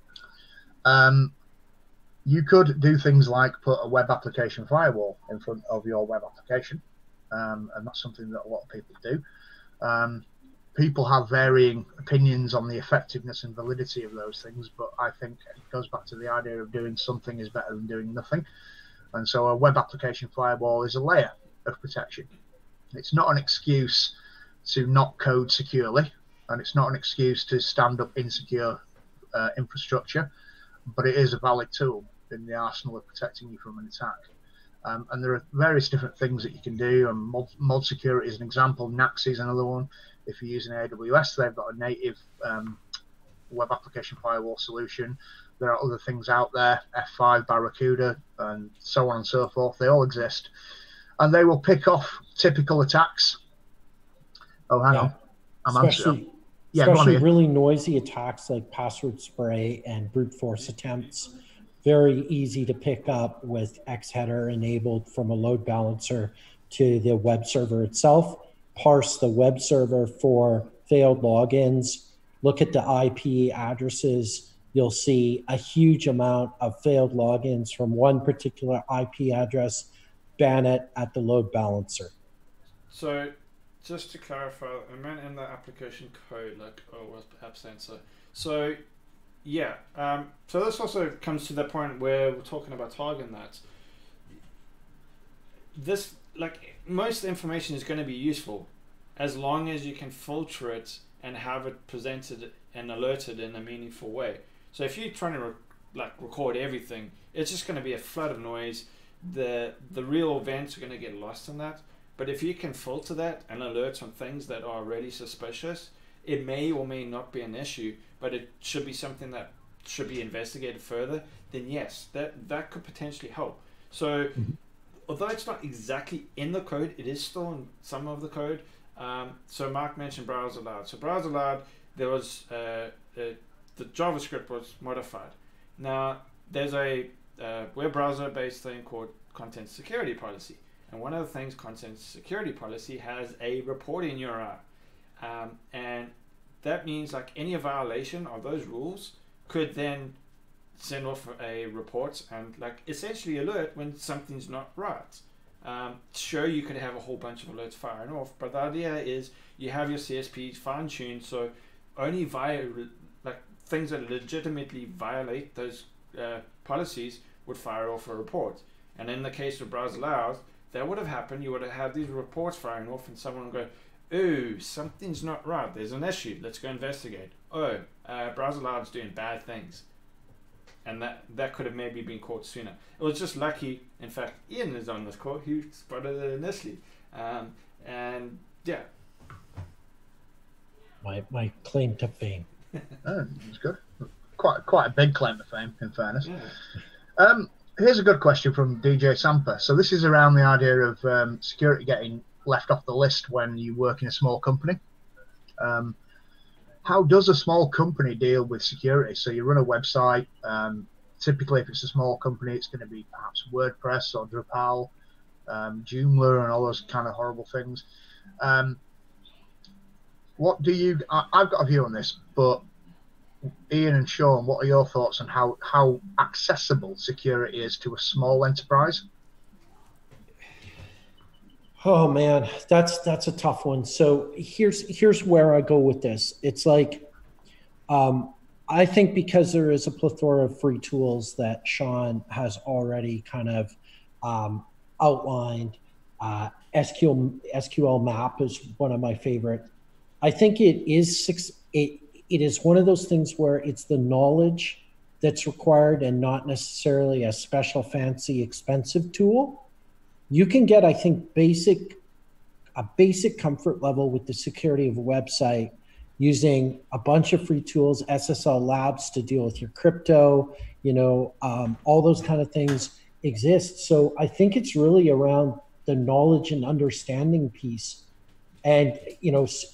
you could do things like put a web application firewall in front of your web application, and that's something that a lot of people do. People have varying opinions on the effectiveness and validity of those things, but I think it goes back to the idea of doing something is better than doing nothing. And so a web application firewall is a layer of protection. It's not an excuse to not code securely, and it's not an excuse to stand up insecure infrastructure, but it is a valid tool in the arsenal of protecting you from an attack. And there are various different things that you can do, and mod security is an example. NAXI is another one. If you're using AWS, they've got a native web application firewall solution. There are other things out there, F5, Barracuda, and so on and so forth. They all exist. And they will pick off typical attacks. Oh, hang on. Especially really noisy attacks like password spray and brute force attempts. Very easy to pick up with Xheader enabled from a load balancer to the web server itself. Parse the web server for failed logins. Look at the IP addresses. You'll see a huge amount of failed logins from one particular IP address. Ban it at the load balancer. So just to clarify, I meant in the application code, like OWASP App Sensor. So yeah, so this also comes to the point where we're talking about targeting that. This, like, most information is going to be useful as long as you can filter it and have it presented and alerted in a meaningful way. So if you're trying to record everything, it's just going to be a flood of noise. The real events are going to get lost in that. But if you can filter that and alert on things that are already suspicious, it may or may not be an issue, but it should be something that should be investigated further. Then yes, that could potentially help. So although it's not exactly in the code, it is still in some of the code. So Mark mentioned browse aloud. So browse aloud, there was the JavaScript was modified. Now there's a web browser based thing called content security policy, and one of the things content security policy has a reporting URI, and that means like any violation of those rules could then send off a report and like essentially alert when something's not right. Sure, you could have a whole bunch of alerts firing off, but the idea is you have your CSPs fine-tuned, so only things that legitimately violate those policies would fire off a report. And in the case of browse aloud, that would have happened. You would have had these reports firing off, and someone would go, "Ooh, something's not right. There's an issue. Let's go investigate. Oh, browse aloud's doing bad things." And that could have maybe been caught sooner. It was just lucky. In fact, Ian is on this call. He spotted it initially. And yeah. My claim to fame. Oh, that's good. Quite a big claim to fame, in fairness. Yeah. Here's a good question from DJ Samper. So this is around the idea of security getting left off the list when you work in a small company. How does a small company deal with security? So you run a website. Typically, if it's a small company, it's going to be perhaps WordPress or Drupal, Joomla, and all those kind of horrible things. What do you? I've got a view on this, but Ian and Sean, what are your thoughts on how accessible security is to a small enterprise? Oh man, that's a tough one. So here's where I go with this. It's like, I think because there is a plethora of free tools that Sean has already kind of outlined. SQL map is one of my favorite. I think it is one of those things where it's the knowledge that's required and not necessarily a special, fancy, expensive tool. You can get, I think, a basic comfort level with the security of a website using a bunch of free tools, SSL Labs to deal with your crypto, all those kind of things exist. So I think it's really around the knowledge and understanding piece. And,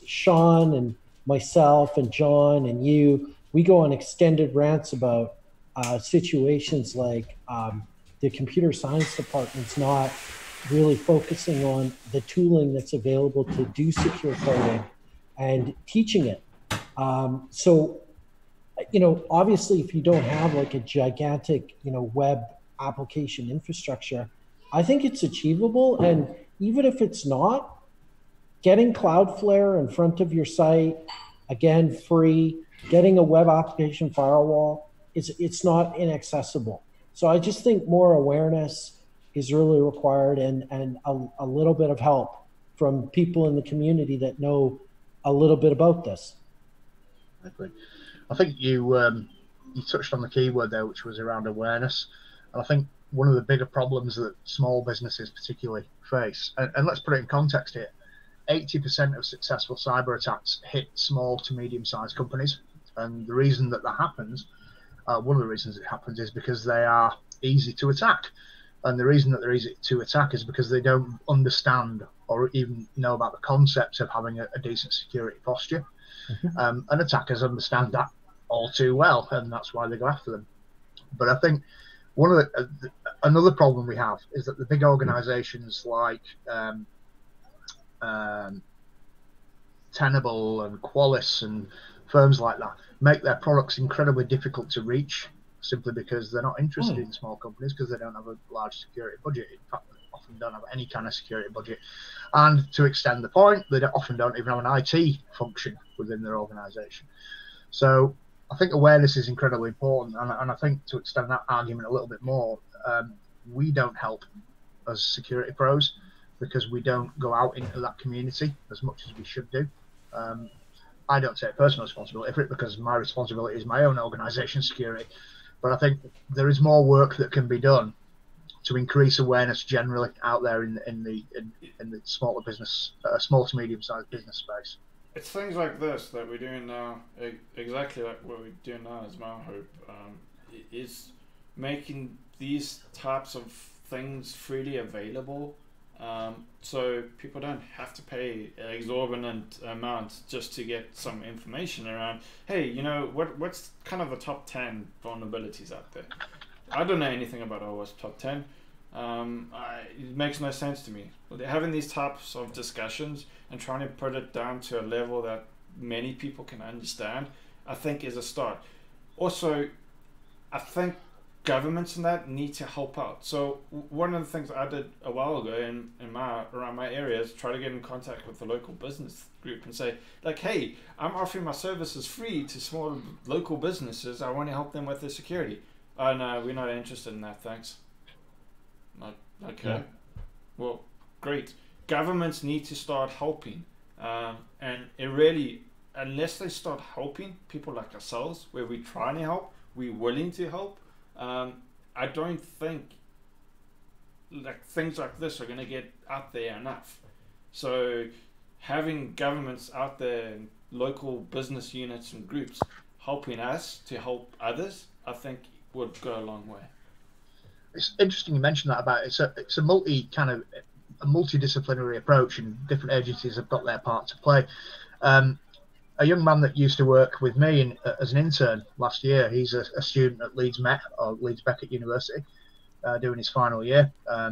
Sean and myself and John and you, we go on extended rants about situations like the computer science department's not really focusing on the tooling that's available to do secure coding and teaching it. So, obviously, if you don't have like a gigantic, web application infrastructure, I think it's achievable. And even if it's not, getting Cloudflare in front of your site, again, free, getting a web application firewall, it's not inaccessible. So I just think more awareness is really required, and a little bit of help from people in the community that know a little bit about this. I think you touched on the key word there, which was around awareness. And I think one of the bigger problems that small businesses particularly face, and let's put it in context here, 80% of successful cyber attacks hit small to medium-sized companies. And the reason that happens, one of the reasons it happens, is because they are easy to attack. And the reason that they're easy to attack is because they don't understand or even know about the concept of having a decent security posture. And attackers understand that all too well, and that's why they go after them. But I think one of another problem we have is that the big organizations like Tenable and Qualys and firms like that make their products incredibly difficult to reach, simply because they're not interested in small companies, because they don't have a large security budget. In fact, they often don't have any kind of security budget. And to extend the point, they often don't even have an IT function within their organization. So I think awareness is incredibly important. And I think, to extend that argument a little bit more, we don't help as security pros because we don't go out into that community as much as we should do. I don't take personal responsibility for it, because my responsibility is my own organization's security. But I think there is more work that can be done to increase awareness generally out there in the smaller business, small to medium-sized business space. It's things like this that we're doing now, exactly like what we're doing now as Mount Hope, is making these types of things freely available, so people don't have to pay exorbitant amounts just to get some information around, hey, what's kind of the top 10 vulnerabilities out there. I don't know anything about OWASP top 10. It makes no sense to me. Having these types of discussions and trying to put it down to a level that many people can understand, I think is a start. Also, I think governments and that need to help out. So one of the things I did a while ago around my area is try to get in contact with the local business group and say, like, hey, I'm offering my services free to small local businesses. I want to help them with their security. Oh no, we're not interested in that, thanks. Not okay. Yeah. Well, great. Governments need to start helping, and it really, unless they start helping people like ourselves, where we're trying to help, we're willing to help, I don't think like things like this are going to get out there enough. So having governments out there and local business units and groups helping us to help others, I think would go a long way. It's interesting you mentioned that about it's a multidisciplinary approach, and different agencies have got their part to play. A young man that used to work with me as an intern last year, he's a student at Leeds Beckett University, doing his final year.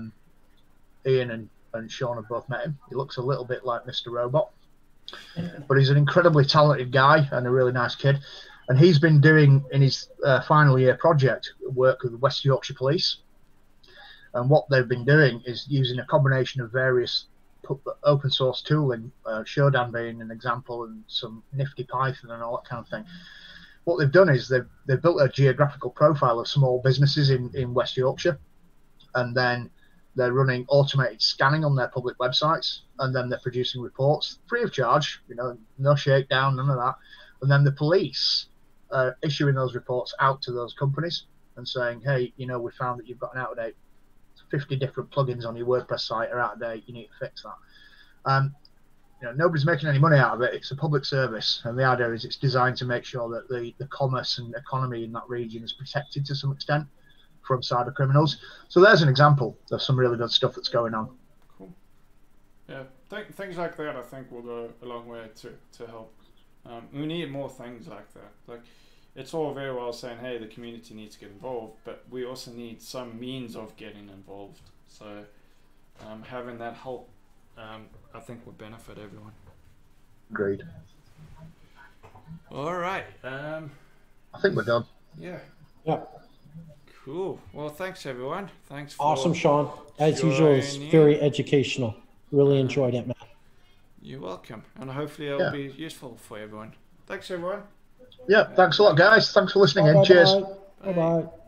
Ian and Sean have both met him. He looks a little bit like Mr. Robot, but he's an incredibly talented guy and a really nice kid. And he's been doing, in his final year project, work with the West Yorkshire Police. And what they've been doing is using a combination of various open source tooling, Shodan being an example, and some nifty Python and all that kind of thing. What they've done is they've built a geographical profile of small businesses in West Yorkshire, and then they're running automated scanning on their public websites, and then they're producing reports free of charge, no shakedown, none of that. And then the police issuing those reports out to those companies and saying, hey, we found that you've got an out-of-date 50 different plugins on your WordPress site are out of date, you need to fix that. Nobody's making any money out of it. It's a public service, and the idea is it's designed to make sure that the commerce and economy in that region is protected to some extent from cyber criminals. So there's an example of some really good stuff that's going on. Cool. Yeah, things like that I think will go a long way to help. We need more things like that. Like it's all very well saying, hey, the community needs to get involved, but we also need some means of getting involved. So having that help, I think would benefit everyone. Agreed. All right. I think we're done. Yeah. Yeah. Cool. Well, thanks everyone. Thanks for Awesome, Sean. As usual, it's very educational. Really enjoyed it, man. You're welcome. And hopefully it'll be useful for everyone. Thanks everyone. Yeah, thanks a lot, guys. Thanks for listening in. Bye-bye. Cheers. Bye-bye.